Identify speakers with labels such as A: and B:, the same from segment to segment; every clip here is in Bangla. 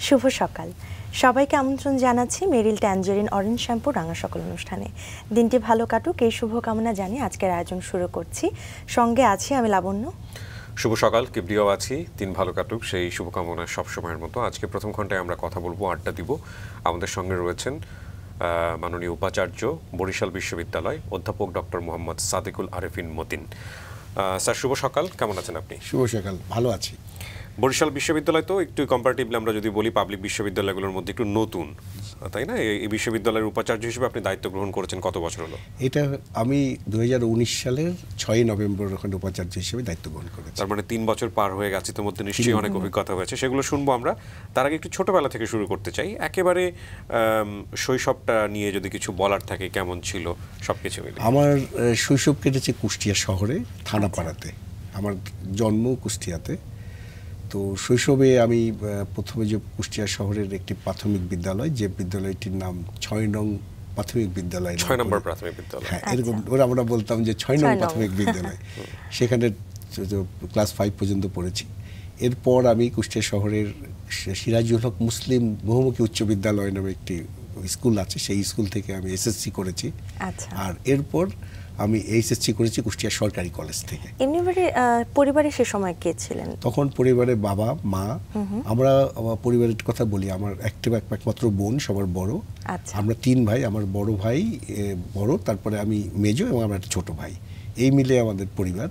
A: শুভ সকাল সবাইকে আমন্ত্রণ জানাচ্ছি মেরিল ট্যাঞ্জেরিন অরেঞ্জ শ্যাম্পু রাঙা সকাল অনুষ্ঠানে। দিনটি ভালো কাটুক এই শুভকামনা জানিয়ে আজকের আয়োজন শুরু করছি। সঙ্গে আছি আমি লাবণ্য।
B: শুভ সকাল, কিবরিও আছি। দিন ভালো কাটুক সেই শুভকামনা সবসময়ের মতো। আজকে প্রথম ঘন্টায় আমরা কথা বলবো, আড্ডা দিব। আমাদের সঙ্গে রয়েছেন মাননীয় উপাচার্য, বরিশাল বিশ্ববিদ্যালয়, অধ্যাপক ডক্টর মোহাম্মদ সাদেকুল আরেফিন মতিন। স্যার শুভ সকাল, কেমন আছেন আপনি?
C: শুভ সকাল, ভালো আছি।
B: বরিশাল বিশ্ববিদ্যালয় তো একটু কম্পারেটিভলি আমরা যদি বলি পাবলিক বিশ্ববিদ্যালয়গুলোর মধ্যে একটু নতুন, তাই না? এই বিশ্ববিদ্যালয়ের উপাচার্য হিসেবে আপনি দায়িত্ব গ্রহণ করেছেন কত বছর হলো?
C: এটা আমি 2019 সালের 6 নভেম্বর ওখানে উপাচার্য হিসেবে দায়িত্ব গ্রহণ করেছি।
B: তার মানে 3 বছর পার হয়ে গেছে, তোর মধ্যে নিশ্চয়ই অনেক অভিজ্ঞতা হয়েছে, সেগুলো শুনবো আমরা। তার আগে একটু ছোটবেলা থেকে শুরু করতে চাই। একেবারে শৈশবটা নিয়ে যদি কিছু বলার থাকে, কেমন ছিল সবকিছু মিলে?
C: আমার শৈশব কেটেছে কুষ্টিয়া শহরে, থানাপাড়াতে। আমার জন্ম কুষ্টিয়াতে। তো শৈশবে আমি প্রথমে যে কুষ্টিয়া শহরের একটি প্রাথমিক বিদ্যালয়, যে বিদ্যালয়টির নাম 6 নং প্রাথমিক বিদ্যালয়,
B: 6 নম্বর প্রাথমিক বিদ্যালয়,
C: হ্যাঁ এরকম ওরা আমরা বলতাম যে 6 নং প্রাথমিক বিদ্যালয়। সেখানে ক্লাস 5 পর্যন্ত পড়েছি। এরপর আমি কুষ্টিয়া শহরের সিরাজুল হক মুসলিম বহুমুখী উচ্চ বিদ্যালয় নামে একটি স্কুল আছে, সেই স্কুল থেকে আমি এসএসসি করেছি। আর এরপর আমি এইচএসসি করেছি কুষ্টিয়া সরকারি কলেজ থেকে।
A: এমনিভাবে পরিবারে সে সময় কে ছিলেন?
C: তখন পরিবারে বাবা মা, আমরা পরিবারের কথা বলি, আমার একমাত্র বোন সবার বড়। আমরা 3 ভাই, আমার বড় ভাই বড়, তারপরে আমি মেজো এবং আমার একটা ছোট ভাই, এই মিলে আমাদের পরিবার।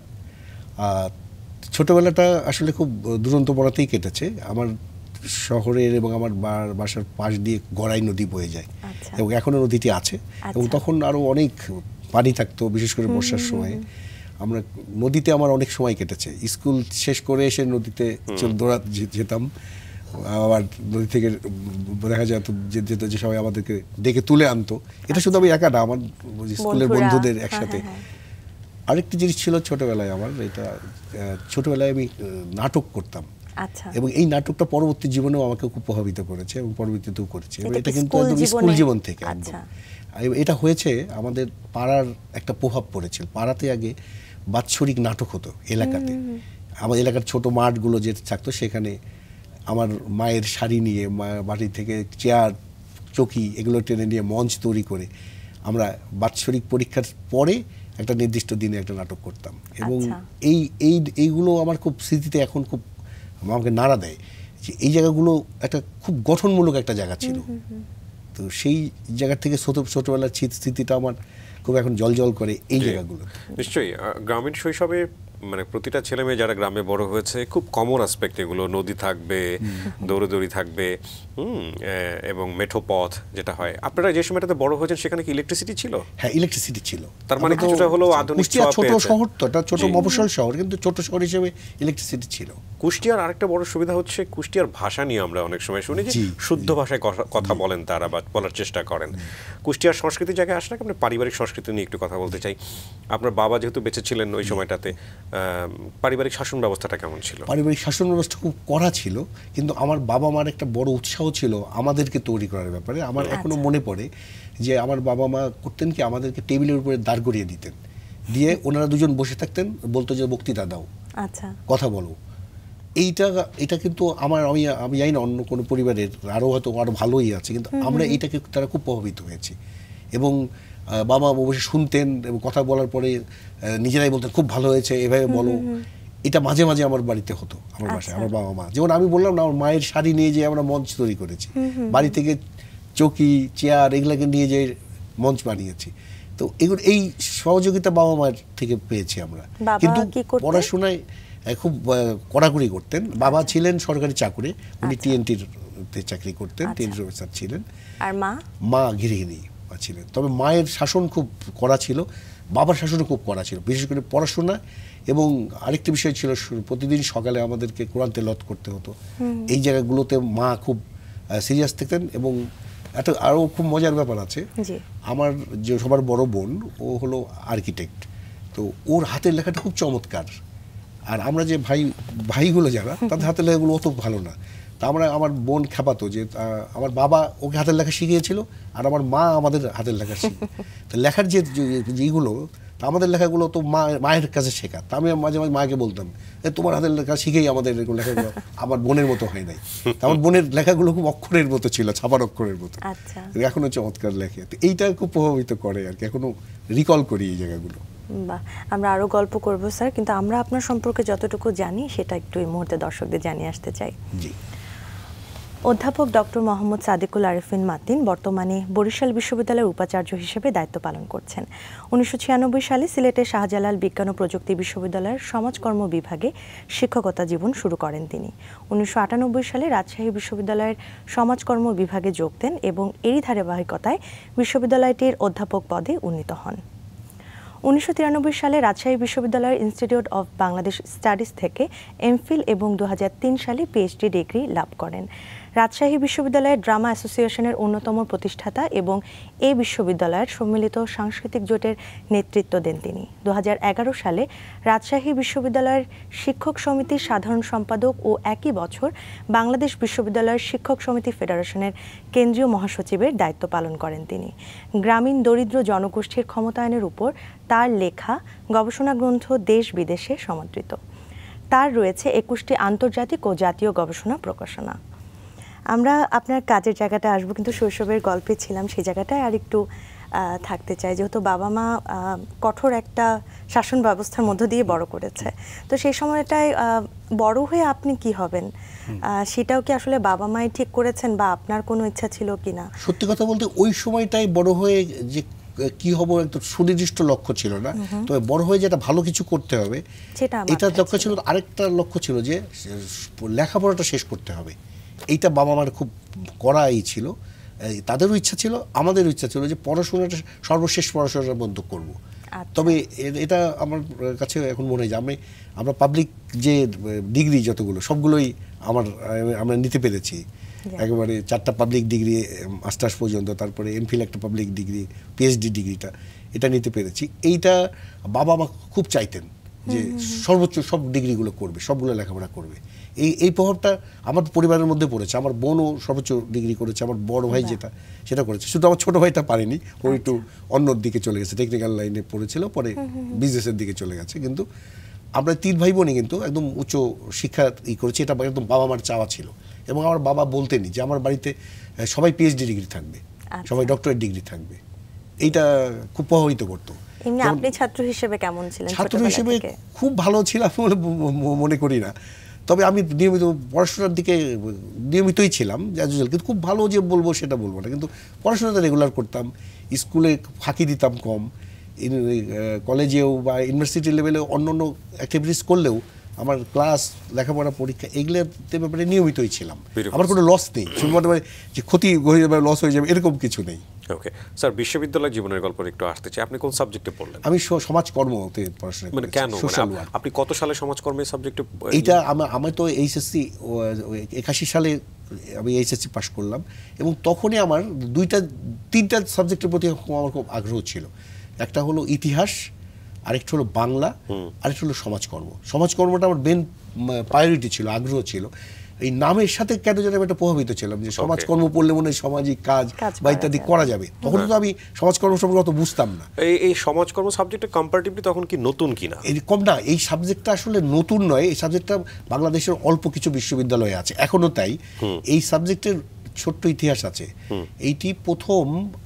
C: ছোটবেলাটা আসলে খুব দুরন্ত পড়াতেই কেটেছে। আমার শহরের এবং আমার বাসার পাশ দিয়ে গড়াই নদী বয়ে যায় এবং এখনো নদীটি আছে। এবং তখন আরো অনেক পানি থাকতো, বিশেষ করে বর্ষার সময়। আমরা নদীতে আমার অনেক সময় কেটেছে। স্কুল শেষ করে এসে নদীতে দৌড়া যেতাম। আবার নদী থেকে দেখা যেত যে সবাই আমাদেরকে ডেকে তুলে আনতো। এটা শুধু আমি একা না, আমার স্কুলের বন্ধুদের একসাথে। আরেকটি জিনিস ছিল ছোটবেলায় আমার, এটা ছোটবেলায় আমি নাটক করতাম। এবং এই নাটকটা পরবর্তী জীবনেও আমাকে খুব প্রভাবিত করেছে এবং পরবর্তীতেও করেছে। এটা কিন্তু একদম স্কুল জীবন থেকে। এটা হয়েছে আমাদের পাড়ার একটা প্রভাব পড়েছিল। পাড়াতে আগে বাৎসরিক নাটক হতো এলাকাতে। আমার এলাকার ছোট মাঠগুলো যে থাকতো, সেখানে আমার মায়ের শাড়ি নিয়ে, বাড়ি থেকে চেয়ার চৌকি এগুলো টেনে নিয়ে মঞ্চ তৈরি করে আমরা বাৎসরিক পরীক্ষার পরে একটা নির্দিষ্ট দিনে একটা নাটক করতাম। এবং এইগুলো আমার খুব স্মৃতিতে এখন খুব আমাকে নাড়া দেয় যে এই জায়গাগুলো একটা খুব গঠনমূলক একটা জায়গা ছিল। তো সেই জায়গা থেকে ছোটবেলার স্মৃতিটা আমার খুব এখন জল করে এই জায়গাগুলো।
B: নিশ্চয়ই গ্রামীণ শৈশবে মানে প্রতিটা ছেলে মেয়ে যারা গ্রামে বড় হয়েছে, খুব কমন অ্যাসপেক্ট এগুলো। নদী থাকবে, দৌড়াদৌড়ি থাকবে, এবং মেঠো পথ যেটা হয়। আপনারা যে সময়টাতে বড় হয়েছেন সেখানে কি ইলেকট্রিসিটি ছিল?
C: হ্যাঁ, ইলেকট্রিসিটি ছিল।
B: তার মানে কিছুটা হলো আধুনিক ছোঁয়া পেয়েছে।
C: ছোট শহর তো, এটা ছোট মফস্বল শহর, কিন্তু ছোট শহর হিসেবে ইলেকট্রিসিটি ছিল।
B: কুষ্টিয়ার আরেকটা বড় সুবিধা হচ্ছে কুষ্টিয়ার ভাষা নিয়ে আমরা অনেক সময় শুনি যে শুদ্ধ ভাষায় কথা বলেন তারা, বা বলার চেষ্টা করেন। কুষ্টিয়ার সংস্কৃতির জায়গায় আসলে আমরা পারিবারিক সংস্কৃতি নিয়ে একটু কথা বলতে চাই। আপনার বাবা যেহেতু বেঁচে ছিলেন ওই সময়টাতে, পারিবারিক শাসন ব্যবস্থাটা কেমন ছিল?
C: পারিবারিক শাসন ব্যবস্থা খুব কড়া ছিল, কিন্তু আমার বাবা মার একটা বড় উৎসাহ ছিল আমাদেরকে তৈরি করার ব্যাপারে। আমার এখনো মনে পড়ে যে আমার বাবা মা করতেন কি, আমাদেরকে টেবিলের উপরে দাঁড় করিয়ে দিতেন, দিয়ে ওনারা দুজন বসে থাকতেন, বলতো যে বক্তৃতা দাও, কথা বলো। এটা কিন্তু আমি জানি না অন্য কোনো পরিবারের আরও হয়তো আরও ভালোই আছে, কিন্তু আমরা এইটাকে তারা খুব প্রভাবিত হয়েছি। এবং বাবা বসে শুনতেন এবং কথা বলার পরে নিজেরাই বলতেন খুব ভালো হয়েছে, এভাবে বলো। এটা মাঝে মাঝে আমার বাড়িতে হতো, আমার বাসায় আমার বাবা মা। যেমন আমি বললাম না, আমার মায়ের শাড়ি নিয়ে যে আমরা মঞ্চ তৈরি করেছি, বাড়ি থেকে চৌকি চেয়ার এগুলাকে নিয়ে যে মঞ্চ বানিয়েছি। তো এগুলো এই সহযোগিতা বাবা মায়ের থেকে পেয়েছি আমরা। কিন্তু পড়াশোনায় খুব কড়াকড়ি করতেন। বাবা ছিলেন সরকারি চাকরি, উনি টিএনটির চাকরি করতেন, টিএনটি অফিসার ছিলেন।
A: আর
C: মা গৃহিণী ছিলেন। তবে মায়ের শাসন খুব কড়া ছিল, বাবার শাসনও খুব কড়া ছিল, বিশেষ করে পড়াশোনা। এবং আরেকটি বিষয় ছিল, প্রতিদিন সকালে আমাদেরকে কোরআন তেলাওয়াত করতে হতো। এই জায়গাগুলোতে মা খুব সিরিয়াস থাকতেন। এবং একটা আরও খুব মজার ব্যাপার আছে, আমার যে সবার বড় বোন, ও হলো আর্কিটেক্ট। তো ওর হাতের লেখাটা খুব চমৎকার। আর আমরা যে ভাইগুলো যারা তাদের হাতের লেখাগুলো অত ভালো না। তা আমার বোন খেপাতো যে আমার বাবা ওকে হাতের লেখা শিখিয়েছিল আর আমার মা আমাদের হাতের লেখা শিখে। তো লেখার যেগুলো আমাদের লেখাগুলো তো মায়ের কাছে শেখা। তা আমি মাঝে মাঝে মাকে বলতাম তোমার হাতের লেখা শিখেই আমাদের এরকম লেখাগুলো আমার বোনের মতো হয় নাই। আমার বোনের লেখাগুলো খুব অক্ষরের মতো ছিল, ছাপার অক্ষরের মতো, এখনো চমৎকার লেখে। তো এইটা খুব প্রভাবিত করে আর কি, এখনো রিকল করি এই জায়গাগুলো।
A: বাহ, আমরা আরো গল্প করব স্যার, কিন্তু আমরা আপনার সম্পর্কে যতটুকু জানি সেটা একটু এই মুহূর্তে দর্শকদের জানিয়ে আসতে চাই।
C: জি।
A: অধ্যাপক ডক্টর মোহাম্মদ সাদেকুল আরেফিন মাতিন বর্তমানে বরিশাল বিশ্ববিদ্যালয়ের উপাচার্য হিসেবে দায়িত্ব পালন করছেন। 1996 সালে সিলেটের শাহজালাল বিজ্ঞান ও প্রযুক্তি বিশ্ববিদ্যালয়ের সমাজকর্ম বিভাগে শিক্ষকতা জীবন শুরু করেন তিনি। 1998 সালে রাজশাহী বিশ্ববিদ্যালয়ের সমাজকর্ম বিভাগে যোগ দেন এবং এরই ধারাবাহিকতায় বিশ্ববিদ্যালয়টির অধ্যাপক পদে উন্নীত হন। 1993 সালে রাজশাহী বিশ্ববিদ্যালয়ের ইনস্টিটিউট অফ বাংলাদেশ স্টাডিজ থেকে এমফিল এবং 2003 সালে পিএইচডি ডিগ্রি লাভ করেন। রাজশাহী বিশ্ববিদ্যালয়ের ড্রামা অ্যাসোসিয়েশনের অন্যতম প্রতিষ্ঠাতা এবং এই বিশ্ববিদ্যালয়ের সম্মিলিত সাংস্কৃতিক জোটের নেতৃত্ব দেন তিনি। 2011 সালে রাজশাহী বিশ্ববিদ্যালয়ের শিক্ষক সমিতির সাধারণ সম্পাদক ও একই বছর বাংলাদেশ বিশ্ববিদ্যালয়ের শিক্ষক সমিতি ফেডারেশনের কেন্দ্রীয় মহাসচিবের দায়িত্ব পালন করেন তিনি। গ্রামীণ দরিদ্র জনগোষ্ঠীর ক্ষমতায়নের উপর তার লেখা গবেষণা গ্রন্থ দেশ বিদেশে সমাদৃত। তার রয়েছে 21টি আন্তর্জাতিক ও জাতীয় গবেষণা প্রকাশনা। আমরা আপনার কাজের জায়গাটা আসবো, কিন্তু শৈশবের গল্পে ছিলাম সেই জায়গাটায় আর একটু থাকতে চাই। যেহেতু বাবা মা কঠোর একটা শাসন ব্যবস্থার মধ্য দিয়ে বড় করেছে, তো সেই সময়টায় বড় হয়ে আপনি কি হবেন সেটাও কি আসলে বাবা মাই ঠিক করেছেন বা আপনার কোনো ইচ্ছা ছিল কিনা?
C: সত্যি কথা বলতে ওই সময়টাই বড় হয়ে যে কি হবো একটা সুনির্দিষ্ট লক্ষ্য ছিল না, তবে বড় হয়ে যেটা ভালো কিছু করতে হবে এটা লক্ষ্য ছিল। আরেকটা লক্ষ্য ছিল যে লেখাপড়াটা শেষ করতে হবে। এইটা বাবা মার খুব কড়াই ছিল, তাদেরও ইচ্ছা ছিল, আমাদেরও ইচ্ছা ছিল যে পড়াশোনাটা সর্বশেষ পড়াশোনাটা বন্ধ করব। তবে এটা আমার কাছে এখন মনে হয় যে আমরা পাবলিক যে ডিগ্রি যতগুলো সবগুলোই আমরা নিতে পেরেছি। একেবারে 4টা পাবলিক ডিগ্রি মাস্টার্স পর্যন্ত, তারপরে এমফিল একটা পাবলিক ডিগ্রি, পিএইচডি ডিগ্রিটা এটা নিতে পেরেছি। এইটা বাবা মা খুব চাইতেন যে সর্বোচ্চ সব ডিগ্রিগুলো করবে, সবগুলো লেখাপড়া করবে। এই প্রভাবটা আমার পরিবারের মধ্যে পড়েছে। আমার বোনও সর্বোচ্চ ডিগ্রি করেছে, আমার বড় ভাই সেটা করেছে। শুধু আমার ছোট ভাইটা পারেনি, ও একটু অন্য দিকে চলে গেছে, টেকনিক্যাল লাইনে পড়েছিল, পরে বিজনেসের দিকে চলে গেছে। কিন্তু আমরা 3 ভাই বোনই কিন্তু একদম উচ্চ শিক্ষা করেছি, এটা একদম বাবা মার চাওয়া ছিল। এবং আমার বাবা বলতেনই যে আমার বাড়িতে সবাই পিএইচডি ডিগ্রি থাকবে, সবাই ডক্টরেট ডিগ্রি থাকবে। এইটা খুব প্রভাবিত করতো।
A: আপনি ছাত্র হিসেবে কেমন ছিলেন?
C: ছাত্র হিসেবে খুব ভালো ছিলাম মনে করি না, তবে আমি নিয়মিত পড়াশোনার দিকে নিয়মিতই ছিলাম, কিন্তু খুব ভালো যে বলবো সেটা বলবো না। কিন্তু পড়াশোনাটা রেগুলার করতাম, স্কুলে ফাঁকি দিতাম কম, কলেজেও বা ইউনিভার্সিটি লেভেলে অন্য অন্য অ্যাক্টিভিটিস করলেও আমার ক্লাস, লেখাপড়া, পরীক্ষা এগুলোতে ব্যাপারে নিয়মিতই ছিলাম। আমার কোনো লস নেই, শুধুমাত্র যে ক্ষতি হয়ে যাবে, লস হয়ে যাবে এরকম কিছু নেই।
B: ওকে স্যার, বিশ্ববিদ্যালয় জীবনের গল্প একটু আসতে চাই। আপনি কোন সাবজেক্টে পড়লেন?
C: আমি সমাজকর্মতে পড়াশোনা করেছি।
B: মানে কেন, আপনি কত সালে সমাজকর্মের সাবজেক্টে?
C: এইটা আমি তো এইচএসসি 81 সালে আমি এইচএসসি পাশ করলাম, এবং তখনই আমার 3টা সাবজেক্টের প্রতি আমার খুব আগ্রহ ছিল। একটা হলো ইতিহাস, আরেকটা হলো বাংলা, আরেকটা হলো সমাজকর্ম। সমাজকর্মটা আমার মেন প্রায়োরিটি ছিল, আগ্রহ ছিল। এই নামের সাথে কেন যেন একটা প্রভাবিত ছিলাম যে সমাজকর্ম পড়লে মনে হয় সামাজিক কাজ বা ইত্যাদি করা যাবে। তখন তো আমি সমাজকর্ম সম্পর্কে অত বুঝতাম না।
B: এই সমাজকর্ম সাবজেক্টে কম্পারেটিভলি তখন কি নতুন কিনা?
C: এরকম না, এই সাবজেক্টটা আসলে নতুন নয়। এই সাবজেক্টটা বাংলাদেশের অল্প কিছু বিশ্ববিদ্যালয়ে আছে, এখনো তাই। এই সাবজেক্টের ছোট্ট ইতিহাস আছে। এইটি প্রথম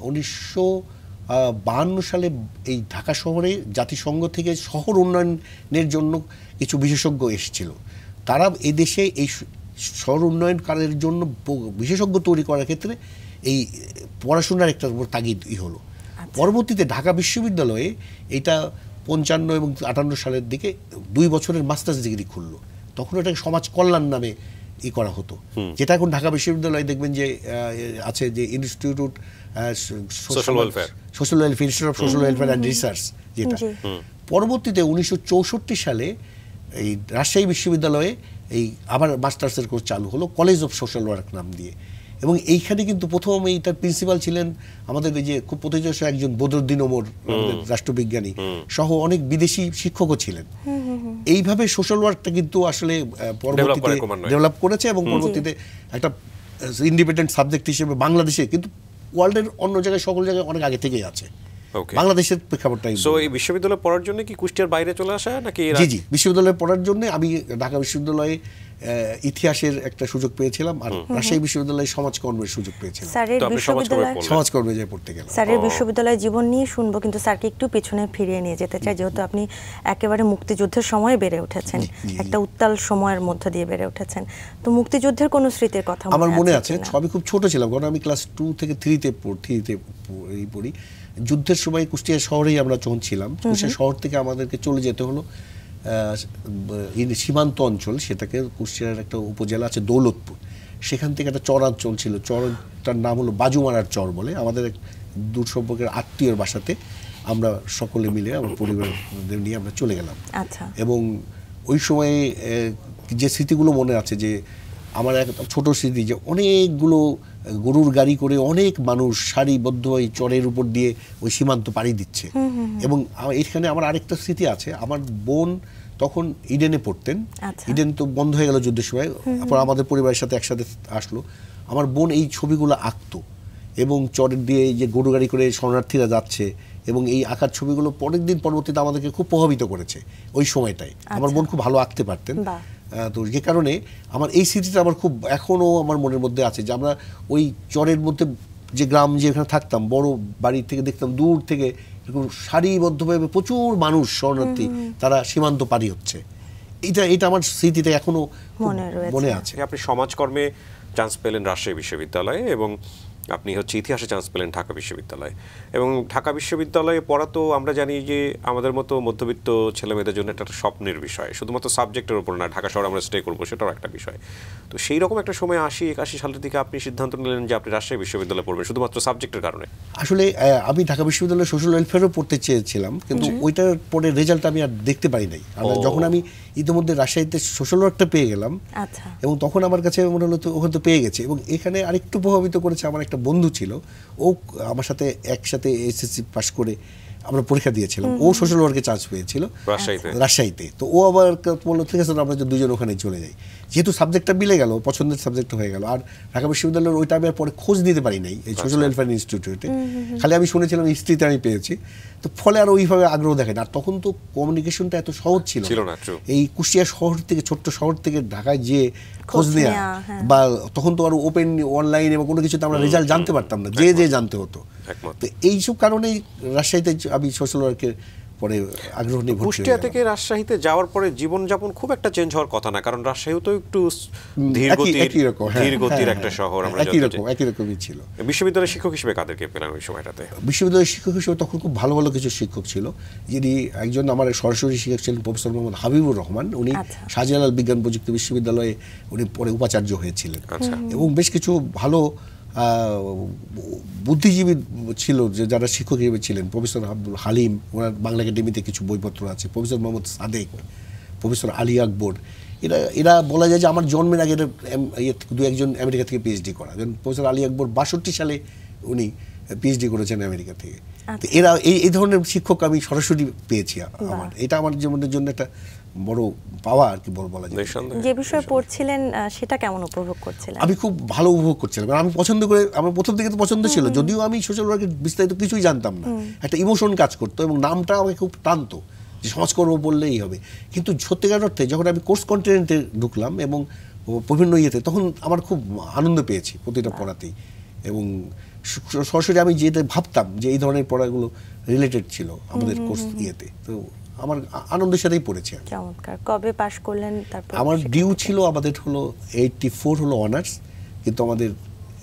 C: 1952 সালে এই ঢাকা শহরে জাতিসংঘ থেকে শহর উন্নয়নের জন্য কিছু বিশেষজ্ঞ এসেছিল। তারা এদেশে এই শহর উন্নয়ন কাজের জন্য বিশেষজ্ঞ তৈরি করার ক্ষেত্রে এই পড়াশোনার একটা তাগিদ হলো। পরবর্তীতে ঢাকা বিশ্ববিদ্যালয়ে এটা 55 এবং 58 সালের দিকে 2 বছরের মাস্টার্স ডিগ্রি খুললো। তখন এটাকে সমাজ কল্যাণ নামে করা হতো, যেটা এখন ঢাকা বিশ্ববিদ্যালয়ে দেখবেন যে আছে, যে institute social welfare institute of social welfare and research, যেটা পরবর্তীতে 1964 সালে এই রাজশাহী বিশ্ববিদ্যালয়ে এই আবার মাস্টার্সের কোর্স চালু হলো, কলেজ অফ সোশ্যাল ওয়ার্ক নাম দিয়ে। এবং এইখানে কিন্তু প্রথম এইটার প্রিন্সিপাল ছিলেন আমাদের এই যে খুব প্রতিষ্ঠা একজন বদরুদ্দিন ওমর, আমাদের রাষ্ট্রবিজ্ঞানী সহ অনেক বিদেশি শিক্ষকও ছিলেন। এইভাবে সোশ্যাল ওয়ার্কটা কিন্তু আসলে পরবর্তীতে ডেভেলপ করেছে এবং পরবর্তীতে একটা ইন্ডিপেন্ডেন্ট সাবজেক্ট হিসেবে বাংলাদেশে কিন্তু ওয়ার্ল্ডের অন্য জায়গায় সকল জায়গায় অনেক আগে থেকেই আছে। বাংলাদেশের প্রেক্ষাপটটাই।
B: সো এই বিশ্ববিদ্যালয়ে পড়ার জন্য কি কুষ্টিয়ার বাইরে চলে আসা নাকি?
C: জি, বিশ্ববিদ্যালয়ে পড়ার জন্য আমি ঢাকা বিশ্ববিদ্যালয়ে ইতিহাসের একটা সুযোগ পেয়েছিলাম, আর রাজশাহী বিশ্ববিদ্যালয়ে সমাজকর্মের সুযোগ পেয়েছিলাম। সমাজকর্মে যে পড়তে গেলাম।
A: স্যারের বিশ্ববিদ্যালয় জীবন নিয়ে শুনবো, কিন্তু স্যারকে একটু পিছনে ফিরিয়ে নিয়ে যেতে চাই, যেহেতু আপনি একেবারে মুক্তিযুদ্ধের সময় বেড়ে উঠেছেন, একটা উত্তাল সময়ের মধ্য দিয়ে বেড়ে উঠেছেন। তো মুক্তিযুদ্ধের কোন স্মৃতির কথা
C: আমার মনে আছে? আমি খুব ছোট ছিলাম, কারণ আমি ক্লাস 2 থেকে 3তে পড়ি। যুদ্ধের সময় কুষ্টিয়া শহরেই আমরা যখন ছিলাম, কুষ্টিয়া শহর থেকে আমাদেরকে চলে যেতে হলো সীমান্ত অঞ্চল, সেটাকে কুষ্টিয়ার একটা উপজেলা আছে দৌলতপুর, সেখান থেকে একটা চরাঞ্চল ছিল, চরটার নাম হলো বাজুমারার চর বলে। আমাদের এক দূর সম্পর্কের আত্মীয়র বাসাতে আমরা সকলে মিলে আমার পরিবারদের নিয়ে আমরা চলে গেলাম। এবং ওই সময়ে যে স্মৃতিগুলো মনে আছে, যে আমার এক ছোট স্মৃতি, যে অনেকগুলো গরুর গাড়ি করে অনেক মানুষ সারিবদ্ধ ওই চরের উপর দিয়ে ওই সীমান্ত পাড়ি দিচ্ছে। এবং এখানে আমার আরেকটা স্মৃতি আছে, আমার বোন তখন ইডেনে পড়তেন। ইডেন তো বন্ধ হয়ে গেল যুদ্ধের সময়, তারপর আমাদের পরিবারের সাথে একসাথে আসলো। আমার বোন এই ছবিগুলো আঁকতো এবং চরের দিয়ে যে গরু গাড়ি করে শরণার্থীরা যাচ্ছে, এবং এই আঁকার ছবিগুলো পরের দিন পরবর্তীতে আমাদেরকে খুব প্রভাবিত করেছে ওই সময়টায়। আমার বোন খুব ভালো আঁকতে পারতেন, তো যে কারণে আমার এই স্মৃতিটা আমার খুব এখনও আমার মনের মধ্যে আছে, যে আমরা ওই চরের মধ্যে যে গ্রাম যেখানে থাকতাম, বড় বাড়ি থেকে দেখতাম দূর থেকে এরকম সারিবদ্ধভাবে প্রচুর মানুষ শরণার্থী তারা সীমান্ত পাড়ি হচ্ছে। এটা আমার স্মৃতিতে এখনো মনে আছে।
B: আপনি সমাজকর্মে চান্স পেলেন রাজশাহী বিশ্ববিদ্যালয়ে, এবং আপনি ইতিহাসে চান্স পেলেন ঢাকা বিশ্ববিদ্যালয়ে। এবং ঢাকা বিশ্ববিদ্যালয়ে পড়া তো আমরা জানি যে আমাদের মতো মধ্যবিত্ত ছেলেমেয়েদের জন্য একটা স্বপ্নের বিষয়, শুধুমাত্র সাবজেক্টের উপর না, ঢাকা শহরে আমরা স্টে করবো সেটাও একটা বিষয়। তো সেই রকম একটা সময় 80-81 সালের দিকে আপনি সিদ্ধান্ত নিলেন যে আপনি রাজশাহী বিশ্ববিদ্যালয়ে পড়বেন শুধুমাত্র সাবজেক্টের কারণে।
C: আসলে আমি ঢাকা বিশ্ববিদ্যালয়ে সোশ্যাল ওয়েলফেয়ারও পড়তে চেয়েছিলাম, কিন্তু ওইটার পরে রেজাল্ট আমি আর দেখতে পারি নাই। যখন আমি ইতিমধ্যে রাজশাহীতে সোশ্যাল ওয়ার্কটা পেয়ে গেলাম, এবং তখন আমার কাছে মনে হলো তো ওখানে তো পেয়ে গেছে। এবং এখানে আরেকটু প্রভাবিত করেছে, আমার একটা বন্ধু ছিল, ও আমার সাথে একসাথে এসএসসি পাস করে আমরা পরীক্ষা দিয়েছিলাম, ও সোশ্যাল ওয়ার্কে চান্স পেয়েছিল রাজশাহীতে। তো ও আবার বললো ঠিক আছে আমরা দুজন ওখানে চলে যাই, যেহেতু সাবজেক্টটা মিলে গেল, পছন্দের সাবজেক্ট হয়ে গেল। আর ঢাকা বিশ্ববিদ্যালয়ের ওইটা আমি আর পরে খোঁজ নিতে পারি নাই এই সোশ্যাল ওয়েলফেয়ার ইনস্টিটিউটে, খালি আমি শুনেছিলাম হিস্ট্রিতে আমি পেয়েছি। তো ফলে আর ওইভাবে আগ্রহ দেখেন। আর তখন তো কমিউনিকেশনটা এত সহজ ছিল না, এই কুষ্টিয়া শহর থেকে, ছোট্ট শহর থেকে ঢাকায় যে খোঁজ নেওয়া, বা তখন তো আর ওপেন অনলাইন এবং কোনো কিছুতে আমরা রেজাল্ট জানতে পারতাম না, যে জানতে হতো। তো এইসব কারণেই রাজশাহীতে আমি সোশ্যাল ওয়ার্কের পরে আগ্রহ নিয়ে ভর্তি হই।
B: কুষ্টিয়া থেকে রাজশাহীতে যাওয়ার পরে জীবনযাপন খুব একটা চেঞ্জ হওয়ার কথা না, কারণ রাজশাহীও তো একটু ধীর গতির একটা শহর। আমরা
C: একই রকমই ছিল।
B: বিশ্ববিদ্যালয়ের শিক্ষক হিসেবে কাদেরকে পেলেন ওই সময়টাতে?
C: বিশ্ববিদ্যালয়ের শিক্ষক হিসেবে তখন খুব ভালো ভালো কিছু শিক্ষক ছিল, যিনি একজন আমার সরাসরি শিক্ষক ছিলেন প্রফেসর মোহাম্মদ হাবিবুর রহমান। উনি শাহজালাল বিজ্ঞান প্রযুক্তি বিশ্ববিদ্যালয়ে উনি পরে উপাচার্য হয়েছিলেন, এবং বেশ কিছু ভালো বুদ্ধিজীবী ছিল যে যারা শিক্ষক হিসেবে ছিলেন। প্রফেসর আব্দুল হালিম, ওনার বাংলা একাডেমিতে কিছু বইপত্র আছে। প্রফেসর মোহাম্মদ সাদেক, প্রফেসর আলী আকবর, এরা বলা যায় যে আমার জন্মের আগে দু একজন আমেরিকা থেকে পিএইচডি করা। যেমন প্রফেসর আলী আকবর 62 সালে উনি পিএইচডি করেছেন আমেরিকা থেকে। তো এরা এই ধরনের শিক্ষক আমি সরাসরি পেয়েছি। এটা আমার জীবনের জন্য একটা বড় পাওয়া আর কি বলা যায়।
A: যে বিষয়ে পড়ছিলেন সেটা কেমন উপভোগ করছিলেন?
C: আমি খুব ভালো উপভোগ করছিলাম, কারণ আমি পছন্দ করে, আমার প্রথম থেকে তো পছন্দ ছিল, যদিও আমি সোশ্যাল ওয়ার্কের বিস্তারিত কিছুই জানতাম না। একটা ইমোশন কাজ করতো এবং নামটা আমাকে খুব টানতো যে সমাজকর্ম বললেই হবে। কিন্তু সত্যিকার অর্থে যখন আমি কোর্স কন্টিনেন্টে ঢুকলাম এবং বিভিন্ন ইয়েতে, তখন আমার খুব আনন্দ পেয়েছি প্রতিটা পড়াতেই। এবং সরাসরি আমি যেটা ভাবতাম যে এই ধরনের পড়াগুলো রিলেটেড ছিল আমাদের কোর্স ইয়েতে, তো আমার আনন্দের সাথেই পড়েছি।
A: চমৎকার। কবে পাশ করলেন? তারপর
C: আমার ডিউ ছিল, আমাদের হলো 84 হলো অনার্স, কিন্তু আমাদের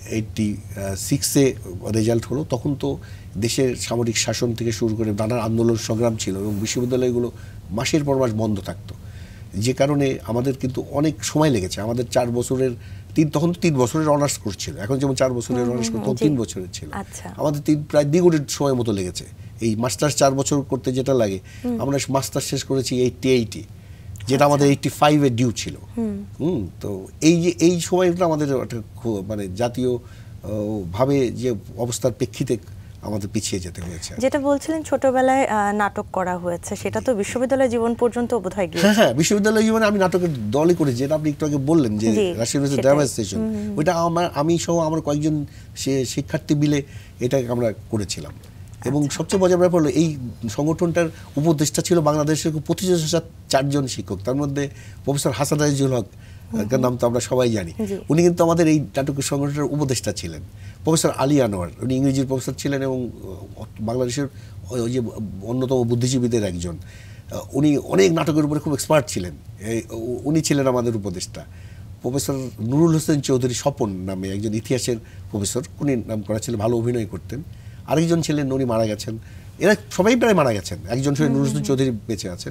C: 86-এ রেজাল্ট হলো। তখন তো দেশের সামরিক শাসন থেকে শুরু করে নানা আন্দোলন সংগ্রাম ছিল, এবং বিশ্ববিদ্যালয়গুলো মাসের পর মাস বন্ধ থাকতো, যে কারণে আমাদের কিন্তু অনেক সময় লেগেছে। আমাদের 4 বছরের তখন তো 3 বছরের অনার্স কোর্স ছিল, এখন যেমন 4 বছরের অনার্স কোর্স, 3 বছরের ছিল। আমাদের প্রায় দ্বিগুণের সময় মতো লেগেছে। এই মাস্টার্স 4 বছর করতে যেটা লাগে, আমরা মাস্টার্স শেষ করেছি 88-এ। যেটা আমাদের 85-এ ডিউ ছিল। তো এই সময়টা আমাদের মানে জাতীয় ভাবে যে অবস্থার প্রেক্ষিতে আমাদের পিছিয়ে যেতে হয়েছে।
A: যেটা বলছিলেন ছোটবেলায় নাটক করা হয়েছে, সেটা তো বিশ্ববিদ্যালয় জীবন পর্যন্ত বোধহয় গিয়েছে।
C: হ্যাঁ, বিশ্ববিদ্যালয় জীবনে আমি নাটকের দলই করেছি, যেটা আপনি একটু আগে বললেন যে রাজশাহী ইউনিভার্সিটি ড্রামা স্টেশন, ওইটা আমি সহ আমার কয়েকজন শিক্ষার্থী মিলে এটা আমরা করেছিলাম। এবং সবচেয়ে মজার ব্যাপার হলো এই সংগঠনটার উপদেষ্টা ছিল বাংলাদেশের 25,004 শিক্ষক, তার মধ্যে প্রফেসর হাসান আজিজুল হক, নাম তো আমরা সবাই জানি, উনি কিন্তু আমাদের এই নাটকের সংগঠনের উপদেষ্টা ছিলেন। প্রফেসর আলী আনোয়ার, উনি ইংরেজির প্রফেসর ছিলেন এবং বাংলাদেশের ওই যে অন্যতম বুদ্ধিজীবীদের একজন, উনি অনেক নাটকের উপরে খুব এক্সপার্ট ছিলেন, উনি ছিলেন আমাদের উপদেষ্টা। প্রফেসর নুরুল হোসেন চৌধুরী স্বপন নামে একজন ইতিহাসের প্রফেসর, উনি নাম করা ছিলেন, ভালো অভিনয় করতেন। আরেকজন ছিলেন, উনি মারা গেছেন, এরা সবাই প্রায় মারা গেছেন। একজন ছিলেন নুরুল হোসেন চৌধুরী বেঁচে আছেন,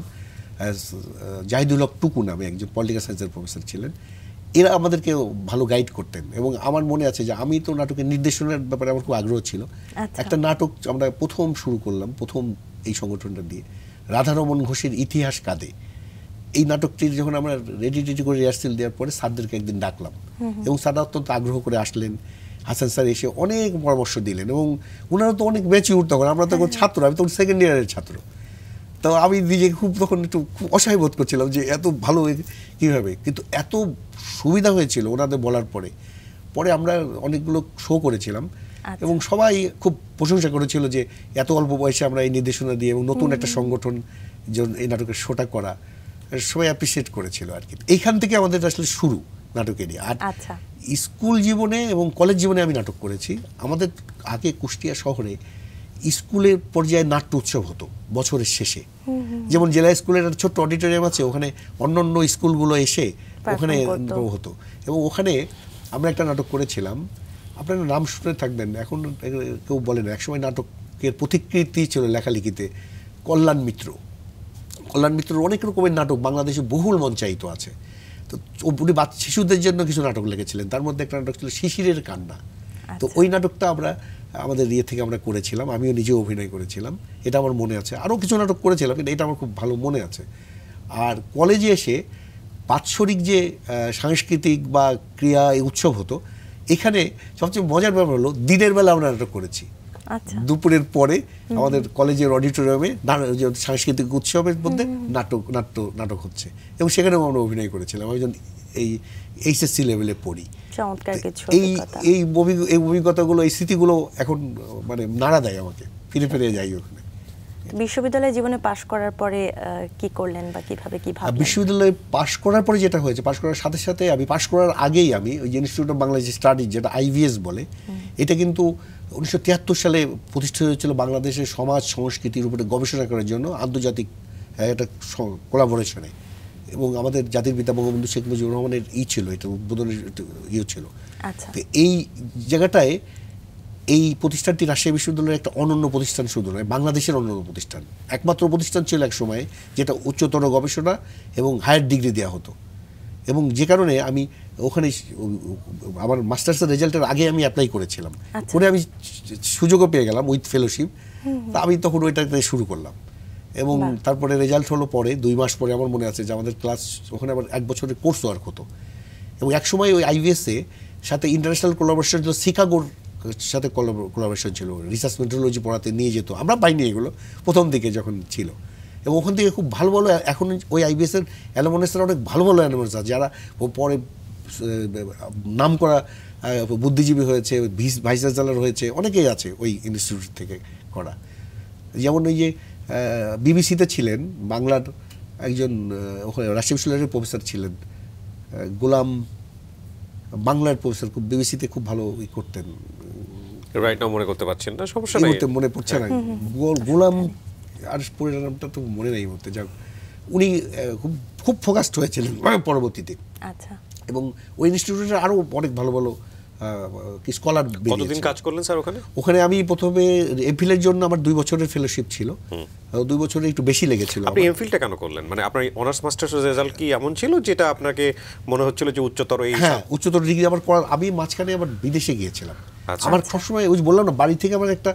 C: জাহিদুল হক টুকু নামে একজন পলিটিক্যাল সায়েন্সের প্রফেসর ছিলেন। এরা আমাদেরকে ভালো গাইড করতেন। এবং আমার মনে আছে যে আমি তো নাটকের নির্দেশনার ব্যাপারে আমার খুব আগ্রহ ছিল। একটা নাটক আমরা প্রথম শুরু করলাম, প্রথম এই সংগঠনটা দিয়ে, রাধারমন ঘোষের ইতিহাস কাঁদে। এই নাটকটির যখন আমরা রেডি করে রিহার্সেল দেওয়ার পরে স্যারদেরকে একদিন ডাকলাম এবং স্যাররা অত্যন্ত আগ্রহ করে আসলেন। হাসান স্যার এসে অনেক পরামর্শ দিলেন এবং ওনারা তো অনেক ম্যাচিউর, তখন আমরা তখন ছাত্র, আমি তখন সেকেন্ড ইয়ারের ছাত্র। তো আমি নিজেকে তখন একটু খুব অসহায় বোধ করছিলাম যে এত ভালো কীভাবে, কিন্তু এত সুবিধা হয়েছিল ওনাদের বলার পরে আমরা অনেকগুলো শো করেছিলাম এবং সবাই খুব প্রশংসা করেছিল যে এত অল্প বয়সে আমরা এই নির্দেশনা দিয়ে এবং নতুন একটা সংগঠন এই নাটকের শোটা করা, সবাই অ্যাপ্রিসিয়েট করেছিল আর কি। এইখান থেকে আমাদের আসলে শুরু নাটকেরই। আর স্কুল জীবনে এবং কলেজ জীবনে আমি নাটক করেছি। আমাদের আগে কুষ্টিয়া শহরে স্কুলের পর্যায়ে নাট্য উৎসব হতো বছরের শেষে, যেমন জেলা স্কুলের একটা ছোট্ট অডিটোরিয়াম আছে, ওখানে অন্য স্কুলগুলো এসে ওখানে হতো এবং ওখানে আমরা একটা নাটক করেছিলাম, আপনারা নাম শুনে থাকবেন, এখন কেউ বলে না, একসময় নাটকের প্রতিকৃতি ছিল লেখালেখিতে কল্যাণ মিত্র। কল্যাণ মিত্রর অনেক রকমের নাটক বাংলাদেশে বহুল মঞ্চায়িত আছে। তো উনি শিশুদের জন্য কিছু নাটক লিখেছিলেন, তার মধ্যে একটা নাটক ছিল শিশিরের কান্না। তো ওই নাটকটা আমরা আমাদের থেকে আমরা করেছিলাম, আমিও নিজেও অভিনয় করেছিলাম, এটা আমার মনে আছে। আরও কিছু নাটক করেছিলাম, কিন্তু এটা আমার খুব ভালো মনে আছে। আর কলেজে এসে বাৎসরিক যে সাংস্কৃতিক বা ক্রিয়া উৎসব হতো, এখানে সবচেয়ে মজার ব্যাপার হলো দিনের বেলা আমরা নাটক করেছি। দুপুরের পরে আমাদের কলেজের অডিটোরিয়ামে সাংস্কৃতিক উৎসবের মধ্যে নাটক হচ্ছে এবং সেখানেও আমরা অভিনয় করেছিলাম। আমি যখন এই এইচএসসি লেভেলে পড়ি, এই অভিজ্ঞতাগুলো, এই স্মৃতিগুলো এখন মানে নাড়া দেয় আমাকে, ফিরে যাই ওখানে।
A: বিশ্ববিদ্যালয় জীবনে পাশ করার পরে কি করলেন বা কিভাবে কি ভাবলেন?
C: বিশ্ববিদ্যালয়ে পাশ করার পরে যেটা হয়েছে, পাশ করার সাথে সাথে আমি পাশ করার আগেই আমি ওই ইনস্টিটিউট অফ বাংলাদেশ স্টাডিজ, যেটা IVS বলে, এটা কিন্তু 1973 সালে প্রতিষ্ঠিত হয়েছিল বাংলাদেশের সমাজ সংস্কৃতির উপরে গবেষণা করার জন্য আন্তর্জাতিক একটা কোলাবোরেশনে, এবং আমাদের জাতির পিতা বঙ্গবন্ধু শেখ মুজিবুর রহমানের ছিল, এটা উদ্বোধনের ছিল। তো এই জায়গাটায় এই প্রতিষ্ঠানটি রাজশাহী বিশ্ববিদ্যালয়ের একটা অনন্য প্রতিষ্ঠান, শুধু নয় বাংলাদেশের অনন্য প্রতিষ্ঠান, একমাত্র প্রতিষ্ঠান ছিল এক সময়ে যেটা উচ্চতর গবেষণা এবং হায়ার ডিগ্রি দেওয়া হতো। এবং যে কারণে আমি ওখানে আমার মাস্টার্সের রেজাল্টের আগে আমি অ্যাপ্লাই করেছিলাম, করে আমি সুযোগও পেয়ে গেলাম উইথ ফেলোশিপ। তা আমি তখন ওইটাতে শুরু করলাম এবং তারপরে রেজাল্ট হলো পরে 2 মাস পরে। আমার মনে আছে যে আমাদের ক্লাস ওখানে আবার 1 বছরের কোর্স ওয়ার্ক হতো এবং একসময় ওই IVS-এ সাথে ইন্টারন্যাশনাল কোলাবোরেশন ছিল, শিকাগোর সাথে কোলাবোরেশন ছিল, রিসার্চ মেট্রোলজি পড়াতে নিয়ে যেত, আমরা পাইনি এগুলো প্রথম দিকে যখন ছিল। এবং ওখান থেকে খুব ভালো ভালো, এখন ওই IVS-এর অ্যালুমনাসরা অনেক ভালো ভালো অ্যালুমনাস আছে, যারা পরে নাম করা বুদ্ধিজীবী হয়েছে, ভাইস চ্যান্সেলর হয়েছে, অনেকেই আছে ওই ইনস্টিটিউট থেকে করা। যেমন ওই যে BBC-তে ছিলেন বাংলার একজন, ওখানে রাজশাহী বিশ্ববিদ্যালয়ের প্রফেসর ছিলেন গোলাম, বাংলার প্রফেসর, খুব BBC-তে খুব ভালো করতেন,
B: রাইট নাও মনে করতে পারছেন না, সমস্যা নেই,
C: মনে পড়ছে না, গোলাম আর পুরো নামটা তো মনে নেই মতে, যাক উনি খুব ফোকাসড হয়েছিলেন পরবর্তীতে। এবং ওই ইনস্টিটিউটের আরও অনেক ভালো ভালো স্কলার।
B: কতদিন কাজ করলেন স্যার ওখানে?
C: ওখানে আমি প্রথমে এমফিলের জন্য আমার 2 বছরের ফেলোশিপ ছিল, 2 বছরে একটু বেশি লেগেছিল।
B: আপনি এমফিলটা কেন করলেন? মানে আপনার অনার্স মাস্টার্সের রেজাল্ট কি এমন ছিল যেটা আপনাকে মনে হচ্ছিল যে উচ্চতর?
C: হ্যাঁ, উচ্চতর ডিগ্রি আমার করার, আমি মাঝখানে আবার বিদেশে গিয়েছিলাম। আমার সবসময় ওই বললাম না, বাড়ি থেকে আমার একটা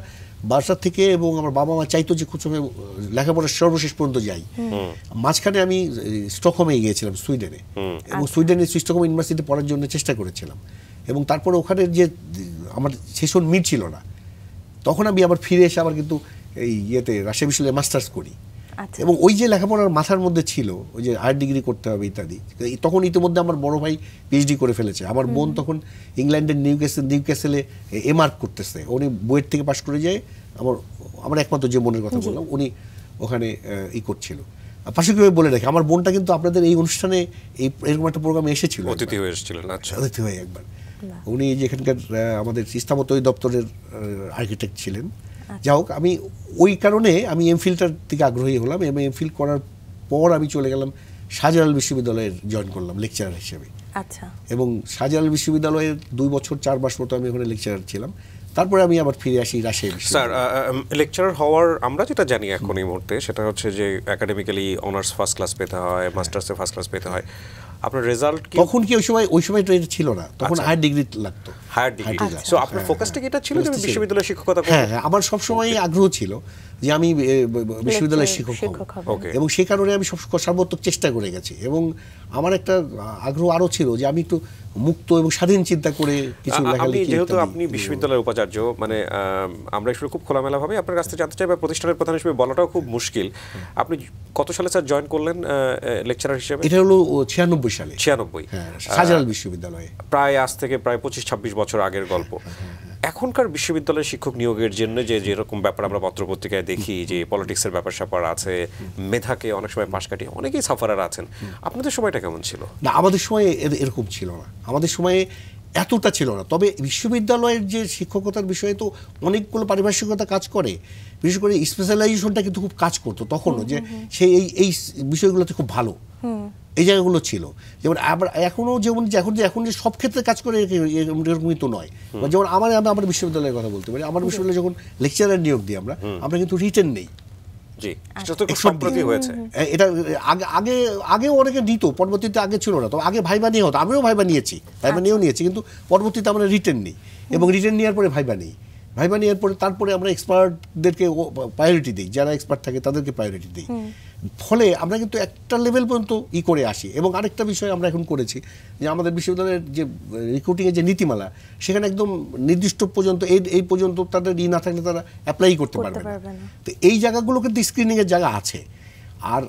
C: বাসা থেকে, এবং আমার বাবা মা চাইতো যে খুব সময় লেখাপড়ার সর্বশেষ পর্যন্ত যাই। মাঝখানে আমি স্টকহোমে গিয়েছিলাম, সুইডেনে, এবং সুইডেনের স্টকহোম ইউনিভার্সিটিতে পড়ার জন্য চেষ্টা করেছিলাম, এবং তারপরে ওখানে যে আমার সেশন মিটছিল না, তখন আমি আবার ফিরে এসে আবার কিন্তু এই ইয়েতে রাজশাহী বিশ্ববিদ্যালয়ে মাস্টার্স করি। এবং ওই যে লেখাপড়ার মাথার মধ্যে ছিল ওই যে হায়ার ডিগ্রি করতে হবে ইত্যাদি, তখন ইতিমধ্যে আমার বড় ভাই পিএইচডি করে ফেলেছে, আমার বোন তখন ইংল্যান্ডের নিউক্যাসেলে এমআর্ক করতেছে, উনি বুয়েট থেকে পাশ করে যায়, আমার একমাত্র যে বোনের কথা বললাম উনি ওখানে করছিল। পাশাপাশি বলে রাখি, আমার বোনটা কিন্তু আপনাদের এই অনুষ্ঠানে এরকম একটা প্রোগ্রামে এসেছিল,
B: অতিথি হয়ে এসেছিলেন। আচ্ছা,
C: অতিথি হয়ে একবার। উনি যেখানকার আমাদের ইস্তামত দপ্তরের আর্কিটেক্ট ছিলেন। যাই হোক, আমি ওই কারণে আমি এমফিলটার দিকে আগ্রহী হলাম, এবং এমফিল করার পর আমি চলে গেলাম শাহজালাল বিশ্ববিদ্যালয়ে জয়েন করলাম লেকচারার হিসেবে।
A: আচ্ছা। এবং
C: শাহজালাল বিশ্ববিদ্যালয়ের 2 বছর 4 মাস মতো আমি ওখানে লেকচারার ছিলাম। তারপরে আমি আবার ফিরে আসি রাজশাহী।
B: স্যার, লেকচারার হওয়ার আমরা যেটা জানি এখন এই মুহূর্তে সেটা হচ্ছে যে একাডেমিক্যালি অনার্স ফার্স্ট ক্লাস পেতে হয়, মাস্টার্সে ফার্স্ট ক্লাস পেতে হয়। আপনার রেজাল্ট কি
C: তখন কি ওই সময় তো এটা ছিল না, তখন হায়ার ডিগ্রি লাগতো।
B: Higher degree. সো আপনার ফোকাসটা কি এটা ছিল যে বিশ্ববিদ্যালয়ের শিক্ষকতা করব?
C: হ্যাঁ, আমার সব সময় আগ্রহ ছিল যে আমি বিশ্ববিদ্যালয়ের শিক্ষক হব, এবং সেই কারণে আমি সর্বোত্তম চেষ্টা করে গেছি। এবং আমার একটা আগ্রহ আরো ছিল যে আমি একটু মুক্ত এবং স্বাধীন চিন্তা করে কিছু লেখালেখি।
B: যেহেতু আপনি বিশ্ববিদ্যালয়ের উপাচার্য, মানে আমরা আসলে খুব খোলামেলা ভাবে আপনার কাছ থেকে জানতে চাই, বা প্রতিষ্ঠানের প্রধান হিসেবে বলাটাও খুব মুশকিল, আপনি কত সালে স্যার জয়েন করলেন লেকচারার হিসেবে?
C: এটা হলো 96 সালে।
B: 96,
C: শাহজালাল বিশ্ববিদ্যালয়ে,
B: প্রায় আজ থেকে প্রায় 25-26 বছর আগের গল্প। এখনকার বিশ্ববিদ্যালয়ের শিক্ষক নিয়োগের জন্য যেরকম ব্যাপার আমরা পত্রপত্রিকায় দেখি, যে পলিটিক্সের ব্যাপার স্যাপার আছে, মেধাকে অনেক সময় পাশ কাটিয়ে অনেকেই সাফারার আছেন, আপনাদের সময়টা কেমন ছিল?
C: না, আমাদের সময়ে এরকম ছিল না, আমাদের সময়ে এতটা ছিল না। তবে বিশ্ববিদ্যালয়ের যে শিক্ষকতার বিষয়ে তো অনেকগুলো পারিপার্শ্বিকতা কাজ করে, বিশেষ করে স্পেশালাইজেশনটা কিন্তু খুব কাজ করতো তখনও, যে সেই এই বিষয়গুলোতে খুব ভালো এই জায়গাগুলো ছিল। যেমন আবার এখনও যেমন এখন যে সব ক্ষেত্রে কাজ করে এরকমই তো নয়। যেমন আমার বিশ্ববিদ্যালয়ের কথা বলতে পারি, আমার বিশ্ববিদ্যালয়ে যখন লেকচারার নিয়োগ দিই আমরা কিন্তু রিটেন নেই। এটা আগে অনেকে দিত, পরবর্তীতে আগে ছিল না, তো আগে ভাইবা নিয়ে হতো, আমিও ভাইবা নিয়েছি, ভাইবা নিয়েও নিয়েছি, কিন্তু পরবর্তীতে আমরা রিটেন নিই, এবং রিটেন নেওয়ার পরে ভাইবা নেই, ভাইবা নেওয়ার পরে তারপরে আমরা এক্সপার্টদেরকে প্রায়োরিটি দিই, যারা এক্সপার্ট থাকে তাদেরকে প্রায়োরিটি দিই। ফলে আমরা কিন্তু একটা লেভেল পর্যন্ত করে আসি। এবং আরেকটা বিষয় আমরা এখন করেছি যে আমাদের বিশ্ববিদ্যালয়ের যে রিক্রুটিংয়ের যে নীতিমালা, সেখানে একদম নির্দিষ্ট পর্যন্ত এই পর্যন্ত তাদের না থাকলে তারা অ্যাপ্লাই করতে পারবে না। তো এই জায়গাগুলো কিন্তু স্ক্রিনিংয়ের জায়গা আছে। আর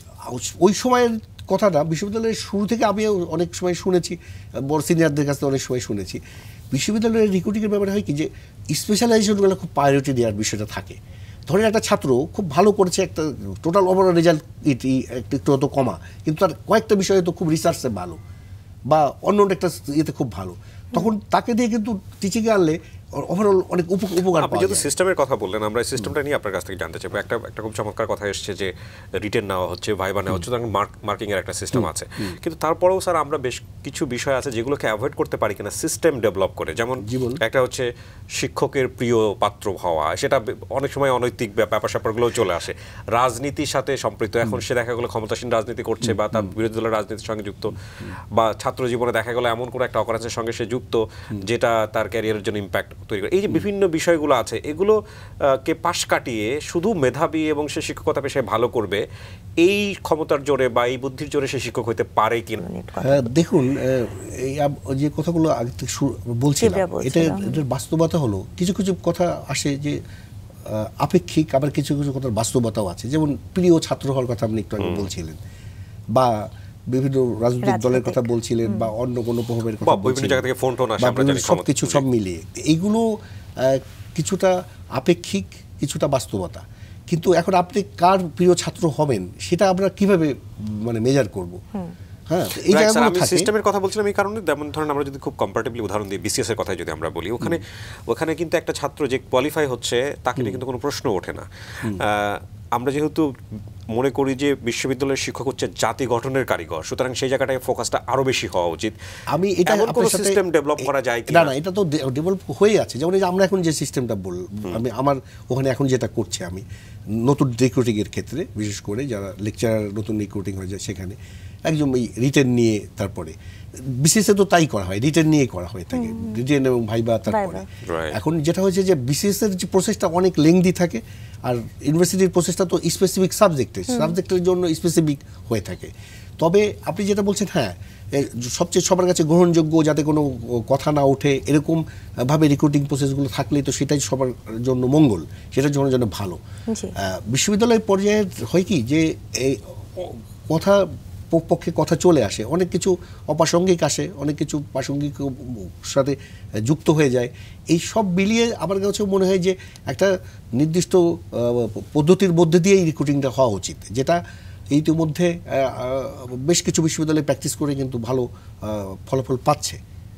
C: ওই সময়ের কথাটা বিশ্ববিদ্যালয়ের শুরু থেকে আমি অনেক সময় শুনেছি, বড় সিনিয়রদের কাছ থেকে অনেক সময় শুনেছি, বিশ্ববিদ্যালয়ের রিক্রুটিংয়ের ব্যাপারে হয় কি যে স্পেশালাইজেশনগুলো খুব প্রায়োরিটি দেওয়ার বিষয়টা থাকে। ধরেন একটা ছাত্র খুব ভালো করেছে, একটা টোটাল ওভারঅল রেজাল্ট একটু হয়তো কমা, কিন্তু তার কয়েকটা বিষয়ে তো খুব রিসার্চে ভালো, বা অন্য একটা ইয়েতে খুব ভালো, তখন তাকে দিয়ে কিন্তু টিচিংয়ে আনলে ওভারঅল অনেক উপকার।
B: আপনি যেহেতু সিস্টেমের কথা বললেন, আমরা এই সিস্টেমটা নিয়ে আপনার কাছ থেকে জানতে চাইবো। একটা খুব চমৎকার কথা এসছে যে রিটেন নেওয়া হচ্ছে, ভাইবা নেওয়া হচ্ছে, তখন মার্কিং এর একটা সিস্টেম আছে, কিন্তু তারপরেও স্যার আমরা বেশ কিছু বিষয় আছে যেগুলোকে অ্যাভয়েড করতে পারি কিনা সিস্টেম ডেভেলপ করে। যেমন একটা হচ্ছে শিক্ষকের প্রিয় পাত্র হওয়া, সেটা অনেক সময় অনৈতিক ব্যাপার স্যাপারগুলোও চলে আসে, রাজনীতির সাথে সম্পৃক্ত, এখন সে দেখা গেলো ক্ষমতাসীন রাজনীতি করছে বা তার বিরোধী দলের রাজনীতির সঙ্গে যুক্ত, বা ছাত্র জীবনে দেখা গেলো এমন কোনো একটা অকারেন্সের সঙ্গে সে যুক্ত যেটা তার ক্যারিয়ারের জন্য ইম্প্যাক্ট তৈরি করে। এই যে বিভিন্ন বিষয়গুলো আছে, এগুলো কে পাশ কাটিয়ে শুধু মেধাবী এবং সে শিক্ষকতা পেশায় ভালো করবে, এই ক্ষমতার জোরে বা এই বুদ্ধির জোরে সে শিক্ষক হতে পারে কিনা?
C: দেখুন, এই যে কথাগুলো আগে থেকে বলছিলাম, এটার বাস্তবতা হলো কিছু কিছু কথা আসে যে আপেক্ষিক, আবার কিছু কিছু কথার বাস্তবতাও আছে। যেমন প্রিয় ছাত্র হওয়ার কথা আপনি একটু আগে বলছিলেন, বা বিভিন্ন রাজনৈতিক দলের কথা বলছিলেন, বা অন্য কোনো প্রভাবের কথা,
B: বিভিন্ন জায়গা থেকে ফোন টোন আসে, আমরা জানি
C: সবকিছু সব মিলিয়ে এইগুলো কিছুটা আপেক্ষিক, কিছুটা বাস্তবতা। কিন্তু এখন আপনি কার প্রিয় ছাত্র হবেন সেটা আমরা কিভাবে মেজার করব? হ্যাঁ, এই জায়গাগুলো থাকে।
B: আমি সিস্টেমের কথা বলছিলাম এই কারণে, যেমন ধরেন আমরা যদি খুব কম্পারেটিভলি উদাহরণ দিই, বিসিএস এর কথা যদি আমরা বলি, ওখানে কিন্তু একটা ছাত্র যে কোয়ালিফাই হচ্ছে তাকে নিয়ে কিন্তু কোনো প্রশ্ন ওঠে না। আমরা যেহেতু মনে করি যে বিশ্ববিদ্যালয়ের শিক্ষক হচ্ছে জাতি গঠনের কারিগর, সুতরাং সেই জায়গাটায় ফোকাসটা আরো বেশি হওয়া উচিত।
C: আমি এটা
B: কোনো সিস্টেম ডেভেলপ করা যায় কিনা?
C: না, এটা তো ডেভেলপ হয়ে আছে। যেমন এই যে আমরা এখন যে সিস্টেমটা আমার ওখানে এখন যেটা করছি, আমি নতুন রিক্রুটিং এর ক্ষেত্রে বিশেষ করে যারা লেকচারার নতুন রিক্রুটিং হয়ে যায়, সেখানে একদম এই রিটেন নিয়ে তারপরে বিসিএসে তো তাই করা হয়, রিটেন নিয়ে করা হয়ে থাকে, রিটেন এবং ভাইবা তারপরে। এখন যেটা হয়েছে যে বিসিএস এর যে প্রসেসটা অনেক লেংদি থাকে, আর ইউনিভার্সিটির প্রসেসটা তো স্পেসিফিক সাবজেক্টের জন্য স্পেসিফিক হয়ে থাকে। তবে আপনি যেটা বলছেন, হ্যাঁ, সবচেয়ে সবার কাছে গ্রহণযোগ্য, যাতে কোনো কথা না ওঠে এরকম ভাবে রিক্রুটিং প্রসেসগুলো থাকলেই তো সেটাই সবার জন্য মঙ্গল, সেটার জন্য ভালো। বিশ্ববিদ্যালয় পর্যায়ে হয় কি যে এই কথা পক্ষে কথা চলে আসে, অনেক কিছু অপ্রাসঙ্গিক আসে, অনেক কিছু প্রাসঙ্গিক সাথে যুক্ত হয়ে যায়। এই সব মিলিয়ে আমার কাছে মনে হয় যে একটা নির্দিষ্ট পদ্ধতির মধ্যে দিয়েই রিক্রুটিংটা হওয়া উচিত, যেটা ইতিমধ্যে বেশ কিছু বিশ্ববিদ্যালয়ে প্র্যাকটিস করে কিন্তু ভালো ফলাফল পাচ্ছে।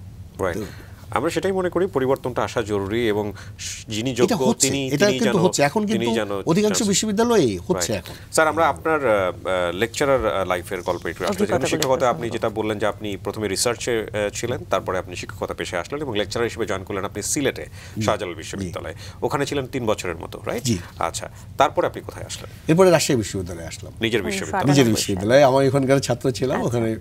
B: আমরা সেটাই মনে করি, পরিবর্তনটা আসা জরুরি এবং যিনি যোগ্য তিনি
C: এটা কিন্তু হচ্ছে এখন, কিন্তু অধিকাংশ বিশ্ববিদ্যালয়েই হচ্ছে এখন।
B: স্যার, আমরা আপনার লেকচারার লাইফের গল্প একটু আসলে শিক্ষকতা, আপনি যেটা বললেন যে আপনি প্রথমে রিসার্চে ছিলেন, তারপরে আপনি শিক্ষকতা পেশে আসলেন এবং লেকচারার হিসেবে জয়েন করলেন আপনি সিলেটে শাহজালাল বিশ্ববিদ্যালয়ে, ওখানে ছিলেন 3 বছরের মতো, রাইট? আচ্ছা, তারপরে আপনি কোথায় আসলেন?
C: এরপরে রাজশাহী বিশ্ববিদ্যালয়ে আসলাম।
B: নিজের বিশ্ববিদ্যালয়ে
C: আমার এখানকার ছাত্র ছিলাম, ওখানে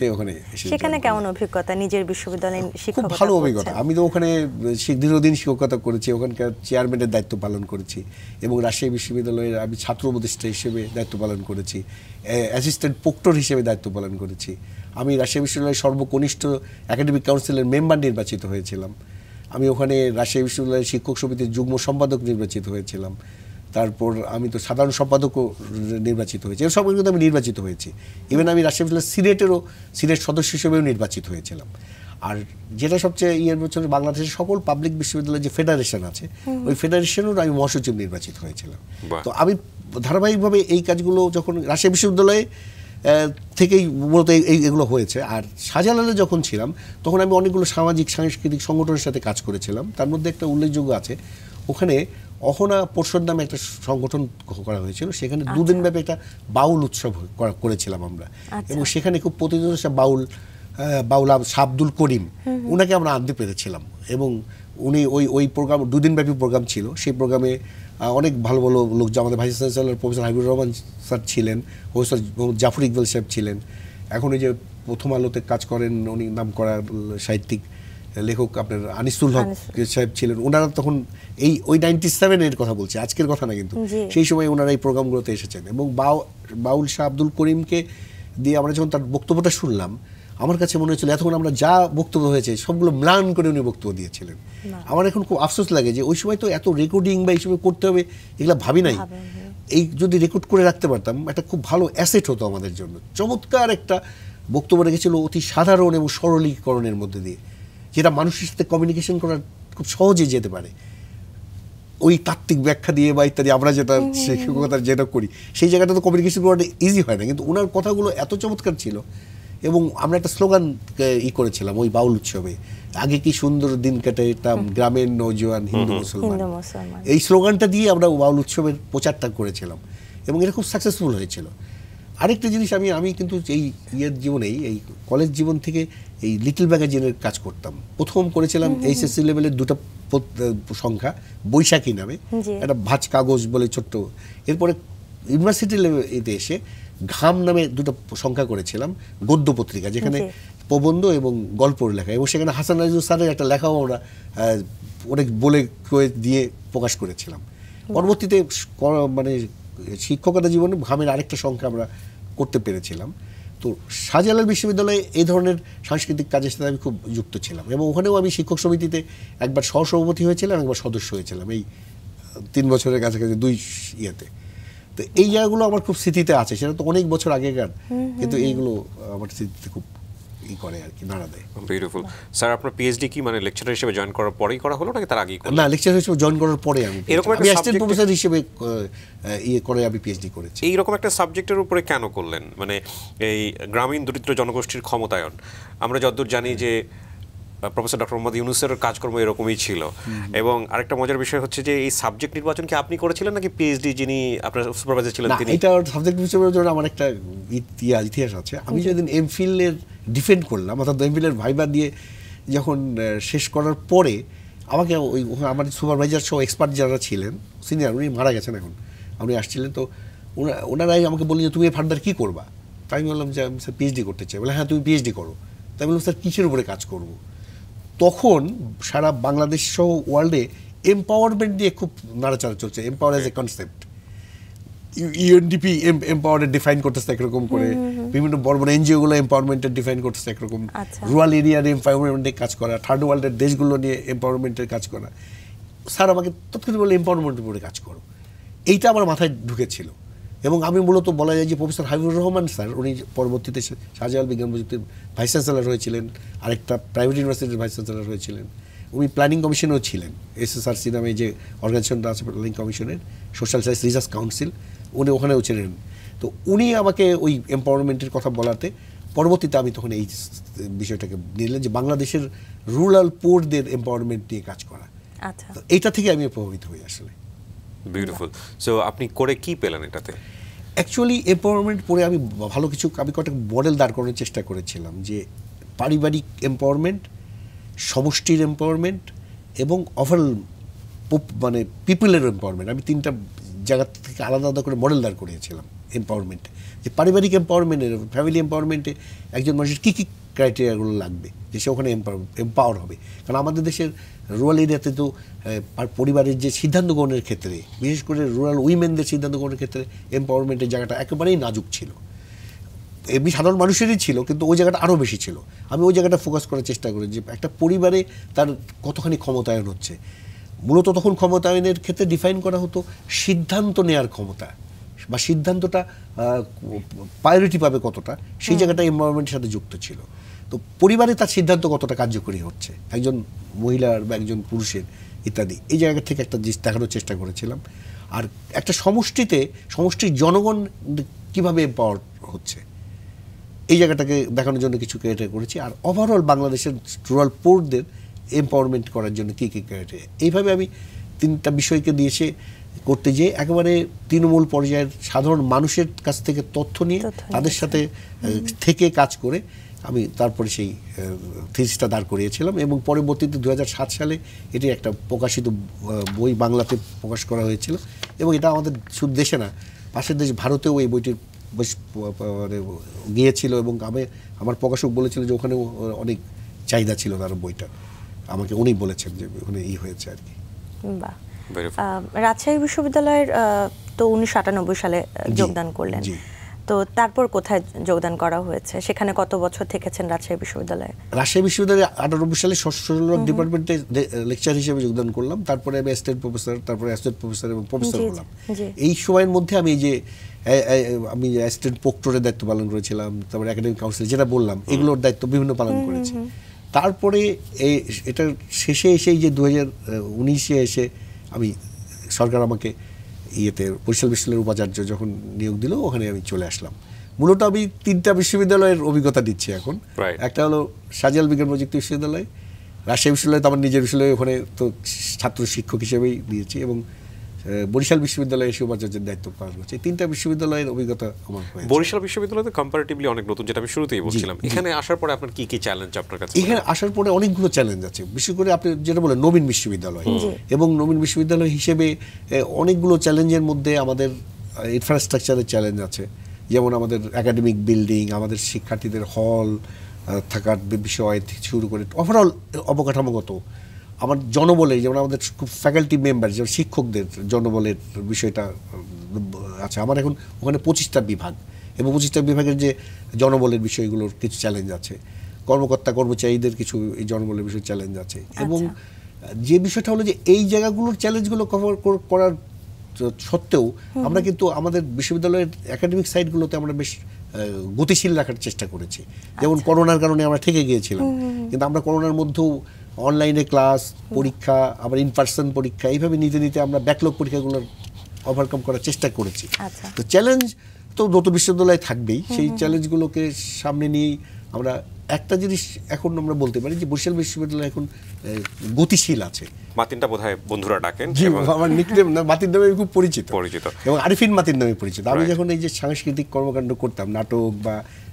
A: সেখানে কেমন অভিজ্ঞতা? নিজের বিশ্ববিদ্যালয়ে শিক্ষকতা,
C: ভালো অভিজ্ঞতা। আমি তো ওখানে দীর্ঘদিন শিক্ষকতা করেছি, ওখানকার চেয়ারম্যানের দায়িত্ব পালন করেছি এবং রাজশাহী বিশ্ববিদ্যালয়ের আমি ছাত্র উপদেষ্টা হিসেবে দায়িত্ব পালন করেছি, অ্যাসিস্ট্যান্ট প্রক্টর হিসেবে দায়িত্ব পালন করেছি। আমি রাজশাহী বিশ্ববিদ্যালয়ের সর্বকনিষ্ঠ একাডেমিক কাউন্সিলের মেম্বার নির্বাচিত হয়েছিলাম। আমি ওখানে রাজশাহী বিশ্ববিদ্যালয়ের শিক্ষক সমিতির যুগ্ম সম্পাদক নির্বাচিত হয়েছিলাম। তারপর আমি তো সাধারণ সম্পাদকও নির্বাচিত হয়েছি, এর সব কিন্তু আমি নির্বাচিত হয়েছি। ইভেন আমি রাজশাহী বিশ্ববিদ্যালয়ের সিনেট সদস্য হিসেবেও নির্বাচিত হয়েছিলাম। আর যেটা সবচেয়ে বছর বাংলাদেশের সকল পাবলিক বিশ্ববিদ্যালয়ের যে ফেডারেশন আছে, ওই ফেডারেশনেরও আমি মহাসচিব নির্বাচিত হয়েছিলাম। তো আমি ধারাবাহিকভাবে এই কাজগুলো যখন রাজশাহী বিশ্ববিদ্যালয়ে থেকেই মূলত এগুলো হয়েছে। আর শাহজালালে যখন ছিলাম তখন আমি অনেকগুলো সামাজিক সাংস্কৃতিক সংগঠনের সাথে কাজ করেছিলাম। তার মধ্যে একটা উল্লেখযোগ্য আছে, ওখানে অহনা পর্ষদ নামে একটা সংগঠন করা হয়েছিল, সেখানে 2 দিন ব্যাপী একটা বাউল উৎসব করেছিলাম আমরা। এবং সেখানে খুব প্রতিযোগিতা বাউল আব্দুল করিম, উনাকে আমরা আনতে পেরেছিলাম এবং উনি ওই প্রোগ্রাম 2 দিন ব্যাপী প্রোগ্রাম ছিল। সেই প্রোগ্রামে অনেক ভালো ভালো লোক, আমাদের vice chancellor professor Habibur Rahman sir ছিলেন, প্রফেসর জাফর ইকবাল সাহেব ছিলেন, এখন এই যে প্রথম আলোতে কাজ করেন উনি নাম করা সাহিত্যিক লেখক আপনার আনিসুল হক সাহেব ছিলেন। ওনারা তখন ওই 97-এর কথা বলছে, আজকের কথা না, কিন্তু সেই সময় ওনারা এই প্রোগ্রামগুলোতে এসেছেন। এবং বাউল শাহ আব্দুল করিমকে দিয়ে আমরা যখন তার বক্তব্যটা শুনলাম, আমার কাছে মনে হয়েছিল এতক্ষণ আমরা যা বক্তব্য হয়েছে সবগুলো ম্লান করে উনি বক্তব্য দিয়েছিলেন। আমার এখন খুব আফসোস লাগে যে ওই সময় তো এত রেকর্ডিং বা এই সময় করতে হবে এগুলো ভাবি নাই। এই যদি রেকর্ড করে রাখতে পারতাম, একটা খুব ভালো অ্যাসেট হতো আমাদের জন্য। চমৎকার একটা বক্তব্য রেখেছিল, অতি সাধারণ এবং সরলীকরণের মধ্যে দিয়ে, যেটা মানুষের সাথে কমিউনিকেশন করার খুব সহজে যেতে পারে। ওই তাত্ত্বিক ব্যাখ্যা দিয়ে বা ইত্যাদি আমরা যেটা শিক্ষকতার যেটা করি, সেই জায়গাটা তো কমিউনিকেশন করাটা ইজি হয় না, কিন্তু ওনার কথাগুলো এত চমৎকার ছিল। এবং আমরা একটা স্লোগান করেছিলাম ওই বাউল উৎসবে, আগে কি সুন্দর দিন কাটাইতাম গ্রামের নৌজওয়ান হিন্দু মুসলমান। এই স্লোগানটা দিয়ে আমরা বাউল উৎসবের প্রচারটা করেছিলাম এবং এটা খুব সাকসেসফুল হয়েছিল। আরেকটা জিনিস, আমি কিন্তু এই জীবনেই, এই কলেজ জীবন থেকে এই লিটল ম্যাগাজিনের কাজ করতাম। প্রথম করেছিলাম এইচএসসি লেভেলের 2টা সংখ্যা, বৈশাখী নামে একটা ভাঁজ কাগজ বলে ছোট্ট। এরপরে ইউনিভার্সিটি লেভেলে এসে ঘাম নামে 2টা সংখ্যা করেছিলাম, গদ্য পত্রিকা, যেখানে প্রবন্ধ এবং গল্পর লেখা, এবং সেখানে হাসান রাজু স্যারের একটা লেখাও আমরা অনেক বলে দিয়ে প্রকাশ করেছিলাম। পরবর্তীতে মানে শিক্ষকতা জীবনে ঘামের আরেকটা সংখ্যা আমরা করতে পেরেছিলাম। তো শাহজালাল বিশ্ববিদ্যালয়ে এই ধরনের সাংস্কৃতিক কাজের সাথে আমি খুব যুক্ত ছিলাম এবং ওখানেও আমি শিক্ষক সমিতিতে একবার সহসভাপতি হয়েছিলাম, একবার সদস্য হয়েছিলাম এই 3 বছরের কাছাকাছি 2 ইয়েতে। তো এই জায়গাগুলো আমার খুব স্মৃতিতে আছে, সেটা তো অনেক বছর আগেকার, কিন্তু এইগুলো আমার স্মৃতিতে খুব করে আর কি, নাড়া দেয়।
B: বিউটিফুল। স্যার, আপনার পিএইচডি কি মানে লেকচারার হিসেবে জয়েন করার পরেই করা হলো নাকি তার আগেই?
C: না, লেকচারার হিসেবে জয়েন করার পরে আমি অ্যাসিস্ট্যান্ট প্রফেসর হিসেবে করে আমি পিএইচডি করেছি।
B: এইরকম একটা সাবজেক্টের উপরে কেন করলেন? মানে এই গ্রামীণ দরিদ্র জনগোষ্ঠীর ক্ষমতায়ন, আমরা যতদূর জানি যে প্রফেসর ডক্টর মোহাম্মদ ইউনূসের কাজকর্ম এরকমই ছিল। এবং আরেকটা মজার বিষয় হচ্ছে যে এই সাবজেক্ট নির্বাচন কি আপনি করেছিলেন নাকি পিএইচডি যিনি আপনার সুপারভাইজার ছিলেন তিনি?
C: এটা সাবজেক্ট হিসেবে জন্য আমার একটা ইতিহাস আছে। আমি যেদিন এমফিলের ডিফেন্ড করলাম, অর্থাৎ এমফিলের ভাইবা দিয়ে যখন শেষ করার পরে আমাকে ওই আমার সুপারভাইজার সহ এক্সপার্ট যারা ছিলেন, সিনিয়র, উনি মারা গেছেন এখন, উনি আসছিলেন। তো ওনারাই আমাকে বললেন যে তুমি ফার্দার কী করবা। তাই আমি বললাম যে আমি স্যার পিএইচডি করতে চাই। বলে হ্যাঁ তুমি পিএইচডি করো। তাই বললাম স্যার কিসের উপরে কাজ করব? তখন সারা বাংলাদেশ সহ ওয়ার্ল্ডে এম্পাওয়ারমেন্ট নিয়ে খুব নাড়াচাড়া চলছে, empower as a concept. UNDP এম্পাওয়ারের ডিফাইন করতেছে একরকম করে, বিভিন্ন বড় বড় এনজিওগুলো এম্পাওয়ারমেন্টের ডিফাইন করতেছে একরকম, রুরাল এরিয়ার এম্পাওয়ারমেন্টের কাজ করা, থার্ড ওয়ার্ল্ডের দেশগুলো নিয়ে এম্পাওয়ারমেন্টের কাজ করা। স্যার আমাকে তৎক্ষণাৎ বলে এম্পাওয়ারমেন্টের উপরে কাজ করো। এইটা আমার মাথায় ঢুকেছিল এবং আমি মূলত বলা যায় যে প্রফেসর হাবিবুর রহমান স্যার, উনি পরবর্তীতে শাহজালাল বিজ্ঞান প্রযুক্তির ভাইস চ্যান্সেলর হয়েছিলেন, আরেকটা প্রাইভেট ইউনিভার্সিটির ভাইস চ্যান্সেলর হয়েছিলেন, উনি প্ল্যানিং কমিশনেও ছিলেন, এসএসআরসি নামে যে অর্গানাইজেশনটা আছে প্ল্যানিং কমিশনের, সোশ্যাল সায়েন্স রিসার্চ কাউন্সিল, উনি ওখানেও ছিলেন। তো উনি আমাকে ওই এম্পাওয়ারমেন্টের কথা বলাতে পরবর্তীতে আমি তখন এই বিষয়টাকে নিলেন যে বাংলাদেশের রুরাল পোরদের এম্পাওয়ারমেন্ট নিয়ে কাজ করা।
A: আচ্ছা,
C: এইটা থেকে আমি প্রভাবিত হই আসলে।
B: বিউটিফুল। সো আপনি করে কি পেলেন এটাতে?
C: অ্যাকচুয়ালি এম্পাওয়ারমেন্ট পড়ে আমি ভালো কিছু, আমি কয়েকটা মডেল দাঁড় করানোর চেষ্টা করেছিলাম যে পারিবারিক এম্পাওয়ারমেন্ট, সমষ্টির এম্পাওয়ারমেন্ট এবং ওভারঅল মানে পিপলের এম্পাওয়ারমেন্ট। আমি তিনটা জায়গা থেকে আলাদা আলাদা করে মডেল দাঁড় করিয়েছিলাম এম্পাওয়ারমেন্টে, যে পারিবারিক এম্পাওয়ারমেন্টের, ফ্যামিলি এম্পাওয়ারমেন্টে একজন মানুষের কী কী ক্রাইটেরিয়াগুলো লাগবে যে সে ওখানে এম্পাওয়ার হবে। কারণ আমাদের দেশের রুরাল এরিয়াতে তো পরিবারের যে সিদ্ধান্ত গ্রহণের ক্ষেত্রে, বিশেষ করে রুরাল উইমেনদের সিদ্ধান্ত গ্রহণের ক্ষেত্রে এম্পাওয়ারমেন্টের জায়গাটা একেবারেই নাজুক ছিল। এমনি সাধারণ মানুষেরই ছিল, কিন্তু ওই জায়গাটা আরও বেশি ছিল। আমি ওই জায়গাটা ফোকাস করার চেষ্টা করি যে একটা পরিবারে তার কতখানি ক্ষমতায়ন হচ্ছে। মূলত তখন ক্ষমতায়নের ক্ষেত্রে ডিফাইন করা হতো সিদ্ধান্ত নেওয়ার ক্ষমতা বা সিদ্ধান্তটা প্রায়োরিটি পাবে কতটা, সেই জায়গাটা এনভায়রনমেন্টের সাথে যুক্ত ছিল। তো পরিবারে তার সিদ্ধান্ত কতটা কার্যকরী হচ্ছে, একজন মহিলার বা একজন পুরুষের ইত্যাদি, এই জায়গা থেকে একটা জিনিস দেখানোর চেষ্টা করেছিলাম। আর একটা সমষ্টিতে সমষ্টির জনগণ কীভাবে এম্পাওয়ার হচ্ছে, এই জায়গাটাকে দেখানোর জন্য কিছু ক্রাইটেরিয়া করেছি। আর ওভারঅল বাংলাদেশের রুরাল পোরদের এম্পাওয়ারমেন্ট করার জন্য কী কী ক্রাইটেরিয়া, এইভাবে আমি তিনটা বিষয়কে দিয়ে এসে করতে যেয়ে একেবারে তৃণমূল পর্যায়ের সাধারণ মানুষের কাছ থেকে তথ্য নিয়ে তাদের সাথে থেকে কাজ করে আমি তারপরে সেই থিসিসটা দাঁড় করিয়েছিলাম। এবং পরবর্তীতে 2007 সালে এটি একটা প্রকাশিত বই বাংলাতে প্রকাশ করা হয়েছিল। এবং এটা আমাদের শুধু দেশে না, পাশের দেশ ভারতেও এই বইটির বেশ মানে গিয়েছিল। এবং আমার প্রকাশক বলেছিল যে ওখানেও অনেক চাহিদা ছিল তার বইটা, আমাকে উনি বলেছেন যে ওখানে হয়েছে আর কি।
A: বাহ। রাজশাহী বিশ্ববিদ্যালয়ের তো 1998 সালে যোগদান করলেন, তো তারপর কোথায় যোগদান করা হয়েছে, সেখানে কত বছর থেকেছেন রাজশাহী বিশ্ববিদ্যালয়ে?
C: রাজশাহী বিশ্ববিদ্যালয়ে 98 সালে সোশ্যালজি ডিপার্টমেন্টে লেকচার হিসেবে যোগদান করলাম। তারপরে আমি অ্যাসিস্ট্যান্ট প্রফেসর, তারপরে অ্যাসোসিয়েট প্রফেসর এবং প্রফেসর হলাম। এই সময়ের মধ্যে আমি আমি অ্যাসিস্ট্যান্ট প্রক্টরের দায়িত্ব পালন করেছিলাম, তারপরে একাডেমিক কাউন্সিল যেটা বললাম, এগুলোর দায়িত্ব বিভিন্ন পালন করেছি। তারপরে এটার শেষে এসেই যে 2019-এ এসে আমি সরকার আমাকে বরিশাল বিশ্ববিদ্যালয়ের উপাচার্য যখন নিয়োগ দিল, ওখানে আমি চলে আসলাম। মূলত আমি তিনটা বিশ্ববিদ্যালয়ের অভিজ্ঞতা দিচ্ছি এখন। একটা হলো শাহজালাল বিজ্ঞান প্রযুক্তি বিশ্ববিদ্যালয়, রাজশাহী বিশ্ববিদ্যালয় তো আমার নিজের বিশ্ববিদ্যালয়, ওখানে তো ছাত্র শিক্ষক হিসেবেই দিয়েছি, এবং বরিশাল বিশ্ববিদ্যালয়ে এসে উপাচার্যের দায়িত্ব পালন করছে। তিনটা বিশ্ববিদ্যালয়ের অভিজ্ঞতা আমার হয়েছে।
B: বরিশাল বিশ্ববিদ্যালয় তো কম্পারেটিভলি অনেক নতুন, যেটা আমি শুরুতেই বলছিলাম। এখানে আসার পরে আপনার কি কি চ্যালেঞ্জ আপনার কাছে?
C: এখানে আসার পরে অনেকগুলো চ্যালেঞ্জ আছে, বিশেষ করে আপনি যেটা বলেন নবীন বিশ্ববিদ্যালয়, এবং নবীন বিশ্ববিদ্যালয় হিসেবে অনেকগুলো চ্যালেঞ্জের মধ্যে আমাদের ইনফ্রাস্ট্রাকচারের চ্যালেঞ্জ আছে। যেমন আমাদের একাডেমিক বিল্ডিং, আমাদের শিক্ষার্থীদের হল থাকার বিষয় থেকে শুরু করে ওভারঅল অবকাঠামোগত, আমার জনবলে, যেমন আমাদের খুব ফ্যাকাল্টি মেম্বার, যেমন শিক্ষকদের জনবলের বিষয়টা আছে। আমার এখন ওখানে 25টা বিভাগ, এবং 25টা বিভাগের যে জনবলের বিষয়গুলোর কিছু চ্যালেঞ্জ আছে, কর্মকর্তা কর্মচারীদের কিছু এই জনবলের বিষয়ে চ্যালেঞ্জ আছে। এবং যে বিষয়টা হলো যে এই জায়গাগুলোর চ্যালেঞ্জগুলো কভার করার সত্ত্বেও আমরা কিন্তু আমাদের বিশ্ববিদ্যালয়ের একাডেমিক সাইটগুলোতে আমরা বেশ গতিশীল রাখার চেষ্টা করেছি। যেমন করোনার কারণে আমরা থেকে গিয়েছিলাম, কিন্তু আমরা করোনার মধ্যেও অনলাইনে ক্লাস, পরীক্ষা, আবার ইন পার্সন পরীক্ষা, এইভাবে নিতে নিতে আমরা ব্যাকলগ পরীক্ষাগুলোর ওভারকাম করার চেষ্টা করেছি। তো চ্যালেঞ্জ তো নতুন বিশ্ববিদ্যালয়ে থাকবেই, সেই চ্যালেঞ্জগুলোকে সামনে নিয়েই আমরা একটা জিনিস এখন আমরা বলতে পারি যে বরিশাল বিশ্ববিদ্যালয় এখন গতিশীল আছে।
B: মাতিনটা বোধহয় বন্ধুরা ডাকেন,
C: আমার নিকনেম না, মাতিন নামে খুব পরিচিত, এবং আরিফিন মাতিন নামে পরিচিত। আমি যখন এই যে সাংস্কৃতিক কর্মকাণ্ড করতাম, নাটক বা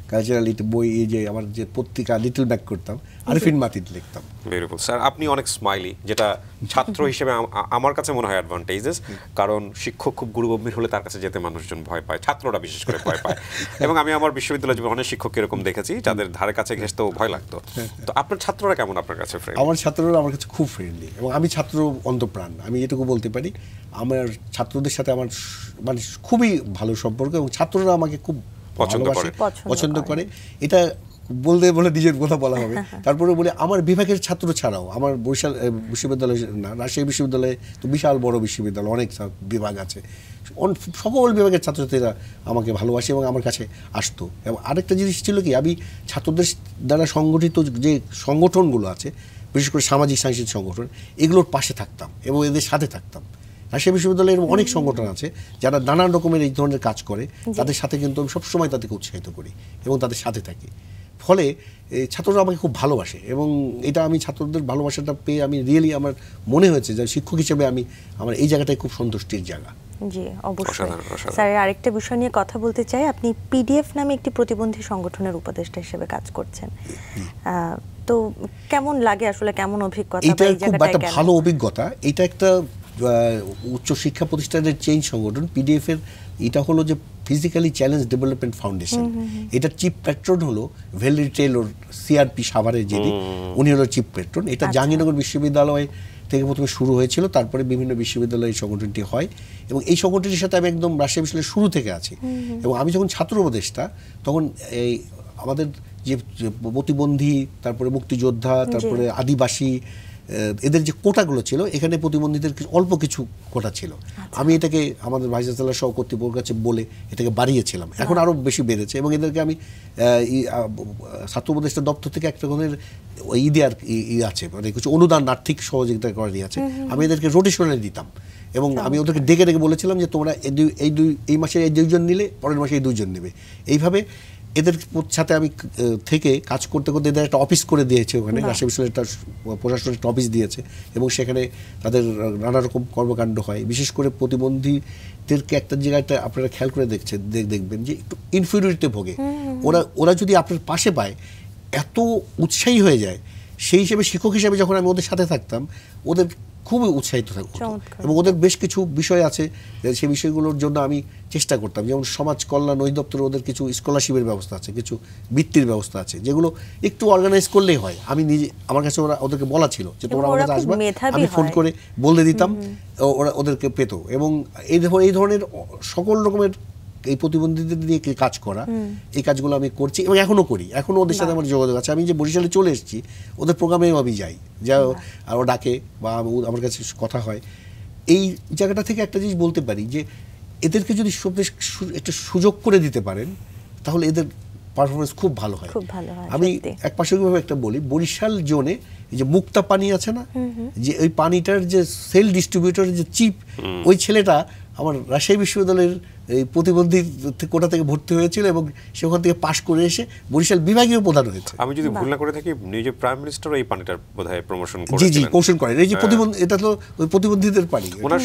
C: কালচারাল বই, এই যে আমার যে পত্রিকা লিটল ব্যাক করতাম, আরেফিন মাতিন লিখতাম।
B: বিউটিফুল স্যার, আপনি অনেক স্মাইলি, যেটা ছাত্র হিসেবে আমার কাছে মনে হয় অ্যাডভান্টেজেস, কারণ শিক্ষক খুব গুরুগম্ভীর হলে তার কাছে যেতে মানুষজন ভয় পায়, ছাত্ররা বিশেষ করে ভয় পায়। এবং আমি আমার বিশ্ববিদ্যালয়ে জীবনে অনেক শিক্ষক এরকম দেখেছি যাদের ধারে কাছে ঘেঁষতেও ভয় লাগতো। তো আপনার ছাত্ররা কেমন আপনার কাছে ফ্রেন্ড?
C: আমার ছাত্ররা আমার কাছে খুব ফ্রেন্ডলি, এবং আমি ছাত্র অন্তঃপ্রাণ, আমি এটুকু বলতে পারি। আমার ছাত্রদের সাথে আমার মানে খুবই ভালো সম্পর্ক, এবং ছাত্ররা আমাকে খুব পছন্দ করে। এটা বলতে বলে নিজের কথা বলা হবে। তারপরে বলে আমার বিভাগের ছাত্র ছাড়াও, আমার বরিশাল বিশ্ববিদ্যালয় না, রাজশাহী বিশ্ববিদ্যালয়ে তো বিশাল বড় বিশ্ববিদ্যালয়, অনেক বিভাগ আছে, সকল বিভাগের ছাত্রছাত্রীরা আমাকে ভালোবাসে এবং আমার কাছে আসতো। এবং আরেকটা জিনিস ছিল কি, আমি ছাত্রদের দ্বারা সংগঠিত যে সংগঠনগুলো আছে, বিশেষ করে সামাজিক সাংস্কৃতিক সংগঠন, এগুলোর পাশে থাকতাম এবং এদের সাথে থাকতাম। রাজশাহী বিশ্ববিদ্যালয়ের অনেক সংগঠন আছে যারা নানান রকমের এই ধরনের কাজ করে, তাদের সাথে কিন্তু আমি সবসময় তাদেরকে উৎসাহিত করি এবং তাদের সাথে থাকি। ফলে ছাত্ররা আমাকে খুব ভালোবাসে, এবং এটা আমি ছাত্রদের ভালোবাসাটা পেয়ে আমি রিয়েলি আমার মনে হয়েছে যে শিক্ষক হিসেবে আমার এই জায়গাটাই খুব সন্তুষ্টির জায়গা।
A: জি অবশ্যই। স্যার আরেকটা বিষয় নিয়ে কথা বলতে চাই, আপনি পিডিএফ নামে একটি প্রতিবন্ধী সংগঠনের উপদেষ্টা হিসেবে কাজ করছেন, তো কেমন লাগে আসলে, কেমন অভিজ্ঞতা?
C: এটা খুব একটা ভালো অভিজ্ঞতা। এটা একটা উচ্চ শিক্ষা প্রতিষ্ঠানের চেঞ্জ সংগঠন। পিডিএফ এর এটা হলো যে ফিজিক্যালি চ্যালেঞ্জ ডেভেলপমেন্ট ফাউন্ডেশন। এটা চিফ প্যাট্রন হলো ভেলরি টেলর, সিআরপি সাভারের যিনি, উনি হলো চিফ প্যাট্রন। এটা জাহাঙ্গীরনগর বিশ্ববিদ্যালয় থেকে প্রথমে শুরু হয়েছিল, তারপরে বিভিন্ন বিশ্ববিদ্যালয়ে এই সংগঠনটি হয়, এবং এই সংগঠনটির সাথে আমি একদম রাজশাহী বিশ্ববিদ্যালয়ের শুরু থেকে আছি। এবং আমি যখন ছাত্র উপদেষ্টা, তখন এই আমাদের যে প্রতিবন্ধী, তারপরে মুক্তিযোদ্ধা, তারপরে আদিবাসী, এদের যে কোটাগুলো ছিল, এখানে প্রতিবন্ধীদের অল্প কিছু কোটা ছিল। আমি এটাকে আমাদের ভাইস চ্যান্সেলর সহ কর্তৃপক্ষের কাছে বলে এটাকে বাড়িয়েছিলাম, এখন আরও বেশি বেড়েছে, এবং এদেরকে আমি ছাত্র উপদেষ্টা দপ্তর থেকে একটা ধরনের দেওয়ার আছে, মানে কিছু অনুদান, আর্থিক সহযোগিতা করার আছে, আমি এদেরকে রোটেশনে দিতাম। এবং আমি ওদেরকে ডেকে ডেকে বলেছিলাম যে তোমরা এই মাসে এই দুইজন নিলে, পরের মাসে এই দুইজন নেবে। এইভাবে এদের সাথে আমি থেকে কাজ করতে করতে এদের একটা অফিস করে দিয়েছে, ওখানে রাজশাহী বিশ্ববিদ্যালয়ের একটা প্রশাসনের একটা অফিস দিয়েছে, এবং সেখানে তাদের নানা রকম কর্মকাণ্ড হয়। বিশেষ করে প্রতিবন্ধীদেরকে একটা জায়গাটা আপনারা খেয়াল করে দেখবেন যে একটু ইনফিরিয়রিটিতে ভোগে, ওরা যদি আপনার পাশে পায় এত উৎসাহী হয়ে যায়। সেই হিসেবে শিক্ষক হিসেবে যখন আমি ওদের সাথে থাকতাম, ওদের খুবই উৎসাহিত থাকতো, এবং ওদের বেশ কিছু বিষয় আছে সেই বিষয়গুলোর জন্য আমি চেষ্টা করতাম। যেমন সমাজ কল্যাণ অধিদপ্তরে ওদের কিছু স্কলারশিপের ব্যবস্থা আছে, কিছু বৃত্তির ব্যবস্থা আছে, যেগুলো একটু অর্গানাইজ করলেই হয়। আমি নিজে, আমার কাছে ওদেরকে বলা ছিল যে তোমরা আমার কাছে আসবে, আমি ফোন করে বলে দিতাম, ওরা ওদেরকে পেত। এবং এই ধরনের সকল রকমের এই প্রতিবন্ধীদের নিয়ে কাজ করা, এই কাজগুলো আমি করছি এবং এখনো করি, এখনো ওদের সাথে আমার যোগাযোগ আছে। আমি যে বরিশালে চলে এসেছি, ওদের প্রোগ্রামেও আমি যাই, আর ও ডাকে বা আমার কাছে কথা হয়। এই জায়গাটা থেকে একটা জিনিস বলতে পারি যে এদেরকে যদি একটা সুযোগ করে দিতে পারেন, তাহলে এদের পারফরমেন্স খুব ভালো হয়। আমি এক পাশাপাশিভাবে একটা বলি, বরিশাল জোনে এই যে মুক্তা পানি আছে না, যে ওই পানিটার যে সেল ডিস্ট্রিবিউটর যে চিপ, ওই ছেলেটা আমার রাজশাহী বিশ্ববিদ্যালয়ের এই প্রতিবন্ধী কোটা থেকে ভর্তি হয়েছিল, এবং সেখান থেকে পাশ করে এসে বরিশাল বিভাগীয় প্রধান হয়েছে।
B: আমি যদি ভুল না করে থাকি, নিজে প্রাইম মিনিস্টার এই পানিটার বোধহয় প্রমোশন করেছিলেন।
C: জি জি, প্রমোশন করেন। এই যে প্রতিবন্ধী, এটা তো ওই প্রতিবন্ধীদের পানি।
B: ওনার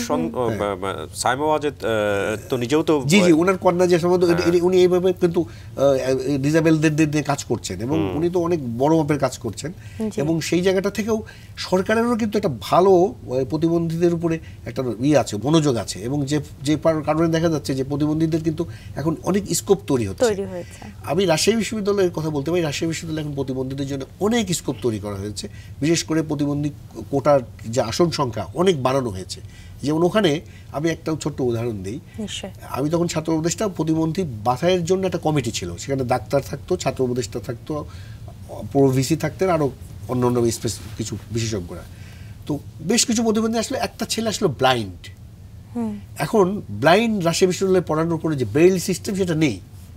B: সাইমা ওয়াজেদ তো নিজেও তো,
C: জি জি, ওনার কন্যা যে সম্বন্ধ, উনি এইভাবে কিন্তু ডিসেবলদের নিয়ে কাজ করছেন, এবং উনি তো অনেক বড় মাপের কাজ করছেন। এবং সেই জায়গাটা থেকেও সরকারেরও কিন্তু একটা ভালো প্রতিবন্ধীদের উপরে একটা আছে, মনোযোগ আছে, এবং যে কারণে দেখা যাচ্ছে যে প্রতিবন্ধীদের কিন্তু এখন অনেক স্কোপ তৈরি হচ্ছে। আমি রাজশাহী বিশ্ববিদ্যালয়ের কথা বলতে পারি, রাজশাহী বিশ্ববিদ্যালয় এখন প্রতিবন্ধীদের জন্য অনেক স্কোপ তৈরি করা হয়েছে। বিশেষ করে প্রতিবন্ধী কোটার যে আসন সংখ্যা অনেক বাড়ানো হয়েছে। যেমন ওখানে আমি একটা ছোট্ট উদাহরণ দিই, আমি তখন ছাত্র উপদেষ্টা, প্রতিবন্ধী বাছাইয়ের জন্য একটা কমিটি ছিল, সেখানে ডাক্তার থাকতো, ছাত্র উপদেষ্টা থাকতো, প্রভিসি থাকতেন, আরও অন্য অন্য কিছু বিশেষজ্ঞরা। তো বেশ কিছু প্রতিবন্ধী আসলে, একটা ছেলে আসলে ব্লাইন্ড। এখন ব্লাইন্ড রাজশাহী বিশ্ববিদ্যালয়ে পড়ানোর পরে যে ব্রেইল সিস্টেম, সেটা নেই।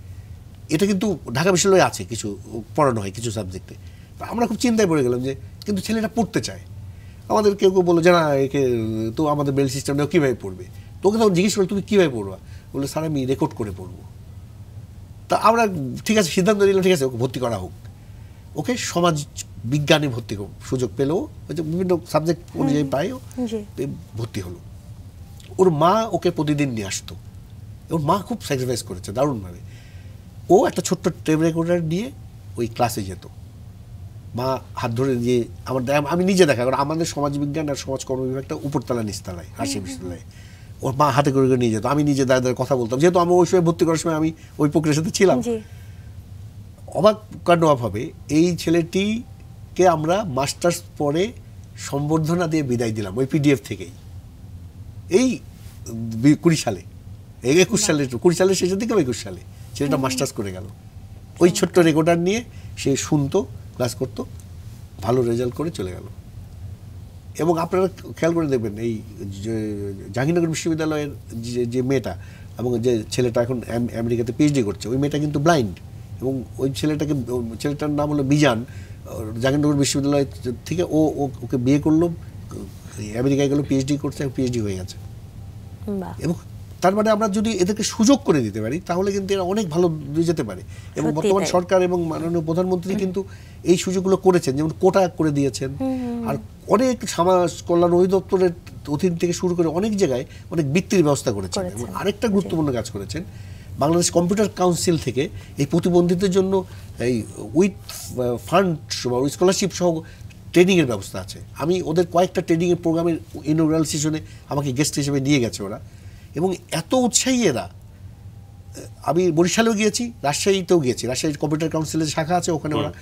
C: এটা কিন্তু ঢাকা বিশ্ববিদ্যালয়ে আছে, কিছু পড়ানো হয় কিছু সাবজেক্টে। আমরা খুব চিন্তায় পড়ে গেলাম যে কিন্তু ছেলেটা পড়তে চায়। আমাদের কেউ কেউ বললো যে না, একে তো আমাদের ব্রেইল সিস্টেম নেই, কীভাবে পড়বে? তোকে তখন জিজ্ঞেস করলো তুমি কীভাবে পড়বা? বললো স্যার আমি রেকর্ড করে পড়বো। তা আমরা ঠিক আছে সিদ্ধান্ত নিলাম, ঠিক আছে ওকে ভর্তি করা হোক। ওকে সমাজ বিজ্ঞানে ভর্তি সুযোগ পেলেও, বিভিন্ন সাবজেক্ট অনুযায়ী পায়ও ভর্তি হলো। ওর মা ওকে প্রতিদিন নিয়ে আসতো, ওর মা খুব স্যাক্রিফাইস করেছে দারুণভাবে। ও একটা ছোট্ট টেপ রেকর্ডার নিয়ে ওই ক্লাসে যেত, মা হাত ধরে দিয়ে আমি নিজে দেখা, কারণ আমাদের সমাজবিজ্ঞান আর সমাজকর্ম বিভাগটা উপরতলা নিচতলায় রাজশাহী বিশ্ববিদ্যালয়ে, ওর মা হাতে করে নিয়ে যেত, আমি নিজে দাঁড়িয়ে কথা বলতাম, যেহেতু আমি ওই সময় ভর্তি করার সময় আমি ওই প্রক্রিয়ার সাথে ছিলাম। অবাক কাণ্ড হবে, এই ছেলেটিকে আমরা মাস্টার্স পরে সম্বর্ধনা দিয়ে বিদায় দিলাম ওই পিডিএফ থেকেই, এই 20 সালে, 21 সালে, 20 সালের শেষের দিকে 21 সালে ছেলেটা মাস্টার্স করে গেল। ওই ছোট্ট রেকর্ডার নিয়ে সে শুনতো, ক্লাস করতো, ভালো রেজাল্ট করে চলে গেল। এবং আপনারা খেয়াল করে দেখবেন এই জাহাঙ্গীরনগর বিশ্ববিদ্যালয়ের যে মেয়েটা এবং যে ছেলেটা এখন আমেরিকাতে পিএইচডি করছে, ওই মেয়েটা কিন্তু ব্লাইন্ড, এবং ওই ছেলেটার নাম হলো বিজান, জাহাঙ্গীরনগর বিশ্ববিদ্যালয় থেকে ওকে বিয়ে করলো, আমেরিকায় গেল, পিএইচডি করছে, পিএইচডি হয়ে গেছে। এবং তার মানে আমরা যদি এদেরকে সুযোগ করে দিতে পারি তাহলে কিন্তু এরা অনেক ভালো যেতে পারে। এবং বর্তমান সরকার এবং মাননীয় প্রধানমন্ত্রী কিন্তু এই সুযোগগুলো করেছেন, যেমন কোটা করে দিয়েছেন, আর অনেক সমাজ কল্যাণ অধিদপ্তরের অধীন থেকে শুরু করে অনেক জায়গায় অনেক বৃত্তির ব্যবস্থা করেছেন। এবং আরেকটা গুরুত্বপূর্ণ কাজ করেছেন, বাংলাদেশ কম্পিউটার কাউন্সিল থেকে এই প্রতিবন্ধীদের জন্য এই উইথ ফান্ড বা স্কলারশিপ সহ ট্রেনিংয়ের ব্যবস্থা আছে। আমি ওদের কয়েকটা ট্রেনিংয়ের প্রোগ্রামের ইনঅগ্রাল সেশনে আমাকে গেস্ট হিসেবে নিয়ে গেছে ওরা, এবং এত উৎসাহী এরা। আমি বরিশালেও গিয়েছি, রাজশাহীতেও গিয়েছি, রাজশাহীর কম্পিউটার কাউন্সিলের শাখা আছে, ওখানে ওরা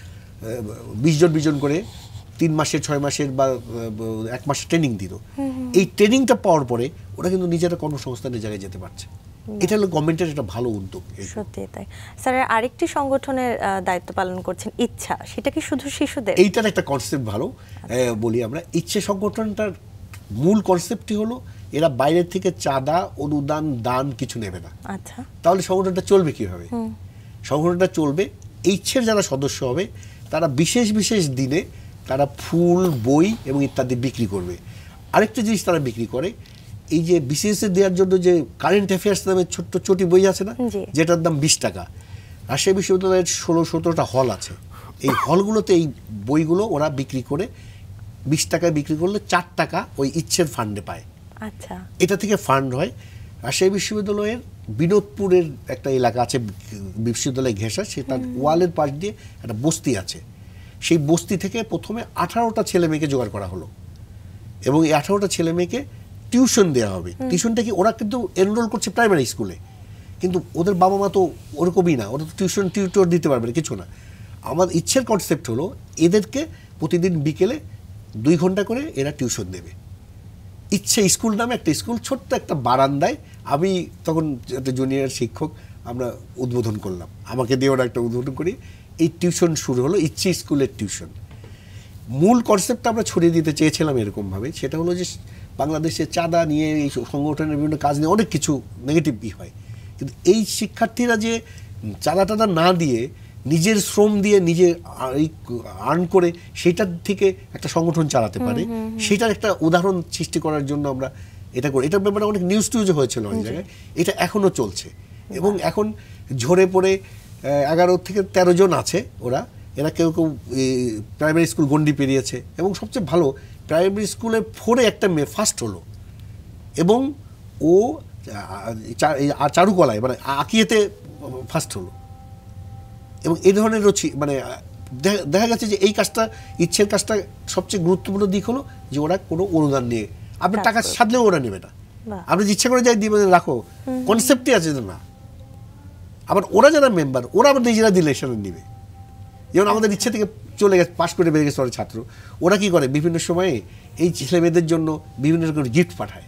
C: 20 জন করে 3 মাসের 6 মাসের বা 1 মাসের ট্রেনিং দিত। এই ট্রেনিংটা পাওয়ার পরে ওরা কিন্তু নিজেরা কর্মসংস্থানের জায়গায় যেতে পারছে। এটা হলো গভর্নমেন্টের একটা ভালো উদ্যোগ।
A: সত্যি তাই। স্যার, আরেকটি সংগঠনের দায়িত্ব পালন করছেন ইচ্ছা, সেটা কি শুধু শিশুদের?
C: এইটার একটা কনসেপ্ট ভালো বলি আমরা। ইচ্ছে সংগঠনটার মূল কনসেপ্টই হলো এরা বাইরের থেকে চাঁদা, অনুদান, দান কিছু নেবে না।
A: আচ্ছা,
C: তাহলে সংগঠনটা চলবে কিভাবে? সংগঠনটা চলবে, ইচ্ছের যারা সদস্য হবে তারা বিশেষ বিশেষ দিনে তারা ফুল, বই এবং ইত্যাদি বিক্রি করবে। আরেকটা জিনিস তারা বিক্রি করে, এই যে বিসিএস দেওয়ার জন্য যে কারেন্ট অ্যাফেয়ার্স নামে ছোট্ট ছোটি বই আছে না, যেটার দাম 20 টাকা। রাজশাহী বিশ্ববিদ্যালয়ের 16-17টা হল আছে, এই হলগুলোতে এই বইগুলো ওরা বিক্রি করে 20 টাকায় বিক্রি করলে 4 টাকা ওই ইচ্ছের ফান্ডে পায়।
A: আচ্ছা,
C: এটা থেকে ফান্ড হয়। রাজশাহী বিশ্ববিদ্যালয়ের বিনোদপুরের একটা এলাকা আছে বিশ্ববিদ্যালয় ঘেঁষা, সে তার ওয়ালের পাশ দিয়ে একটা বস্তি আছে, সেই বস্তি থেকে প্রথমে 18টা ছেলে মেয়েকে জোগাড় করা হলো, এবং এই 18টা ছেলে মেয়েকে টিউশন দেওয়া হবে। টিউশনটা কি, ওরা কিন্তু এনরোল করছে প্রাইমারি স্কুলে, কিন্তু ওদের বাবা মা তো ওরকমই না, ওরা তো টিউটর দিতে পারবে না, কিছু না। আমার ইচ্ছের কনসেপ্ট হলো এদেরকে প্রতিদিন বিকেলে 2 ঘন্টা করে এরা টিউশন দেবে। ইচ্ছে স্কুল নামে একটা স্কুল, ছোট্ট একটা বারান্দায় আমি তখন একটা জুনিয়র শিক্ষক, আমরা উদ্বোধন করলাম, আমাকে দিয়ে ওরা একটা উদ্বোধন করি। এই টিউশন শুরু হলো, ইচ্ছে স্কুলের টিউশন। মূল কনসেপ্টটা আমরা ছড়িয়ে দিতে চেয়েছিলাম এরকমভাবে, সেটা হলো যে বাংলাদেশে চাঁদা নিয়ে, এই সংগঠনের বিভিন্ন কাজ নিয়ে অনেক কিছু নেগেটিভই হয়, কিন্তু এই শিক্ষার্থীরা যে চাঁদা না দিয়ে নিজের শ্রম দিয়ে নিজে আর্ন করে সেটার থেকে একটা সংগঠন চালাতে পারে, সেটার একটা উদাহরণ সৃষ্টি করার জন্য আমরা এটা করি। এটার ব্যাপারে অনেক নিউজও হয়েছিল অনেক জায়গায়, এটা এখনও চলছে। এবং এখন ঝরে পড়ে 11 থেকে 13 জন আছে এরা কেউ কেউ প্রাইমারি স্কুল গণ্ডি পেরিয়েছে, এবং সবচেয়ে ভালো প্রাইমারি স্কুলে 4-এ একটা মেয়ে ফার্স্ট হলো, এবং ও চারুকলায় মানে আঁকিয়েতে ফার্স্ট হলো। এবং এই ধরনের মানে দেখা গেছে যে এই কাজটা, ইচ্ছের কাজটা সবচেয়ে গুরুত্বপূর্ণ দিক হলো যে ওরা কোনো অনুদান নিয়ে, আপনি টাকা সাধলেও ওরা নেবে না, আপনি ইচ্ছা করে যাই দিবেন রাখো, কনসেপ্টই আছে না। আবার ওরা যারা মেম্বার, ওরা আবার নিজেরা দিলে সেটা নিবে। যেমন আমাদের ইচ্ছে থেকে চলে গেছে, পাশ করে বেরিয়ে গেছে ওরা ছাত্র, ওরা কি করে বিভিন্ন সময়ে এই ছেলে মেয়েদের জন্য বিভিন্ন রকম গিফট পাঠায়,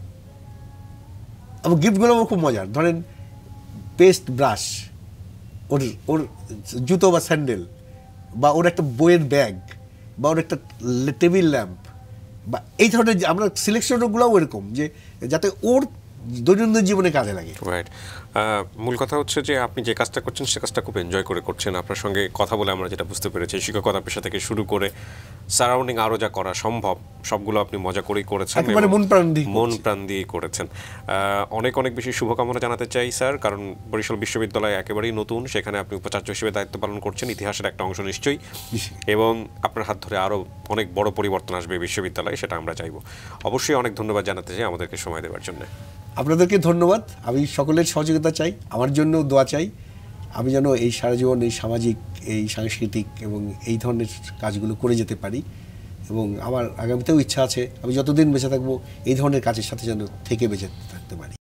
C: এবং গিফটগুলো খুব মজার। ধরেন পেস্ট ব্রাশ, ওর জুতো বা স্যান্ডেল, বা ওর একটা বইয়ের ব্যাগ, বা ওর একটা টেবিল ল্যাম্প, বা এই ধরনের আমরা সিলেকশনগুলোও এরকম যে যাতে ওর দৈনন্দিন জীবনে কাজে লাগে।
B: রাইট। মূল কথা হচ্ছে যে আপনি যে কাজটা করছেন সে কাজটা খুব এনজয় করে করছেন। আপনার সঙ্গে কথা বলে আমরা যেটা বুঝতে পেরেছি, শিক্ষকতা পেশা থেকে শুরু করে সারাউন্ডিং আরও যা করা সম্ভব সবগুলো আপনি মজা করেই করেছেন, মন প্রাণ দিয়ে করেছেন। অনেক অনেক বেশি শুভকামনা জানাতে চাই স্যার, কারণ বরিশাল বিশ্ববিদ্যালয় একেবারেই নতুন, সেখানে আপনি উপাচার্য হিসেবে দায়িত্ব পালন করছেন, ইতিহাসের একটা অংশ নিশ্চয়ই, এবং আপনার হাত ধরে আরও অনেক বড় পরিবর্তন আসবে বিশ্ববিদ্যালয়ে, সেটা আমরা চাইব। অবশ্যই অনেক ধন্যবাদ জানাতে চাই আমাদেরকে সময় দেওয়ার জন্য।
C: আপনাদেরকে ধন্যবাদ। আমি সকলের সহযোগিতা চাই, আমার জন্য দোয়া চাই। আমি যেন এই সারা জীবন এই সামাজিক, এই সাংস্কৃতিক এবং এই ধরনের কাজগুলো করে যেতে পারি, এবং আমার আগামীতেও ইচ্ছা আছে আমি যতদিন বেঁচে থাকবো এই ধরনের কাজের সাথে যেন থেকে বেঁচে থাকতে পারি।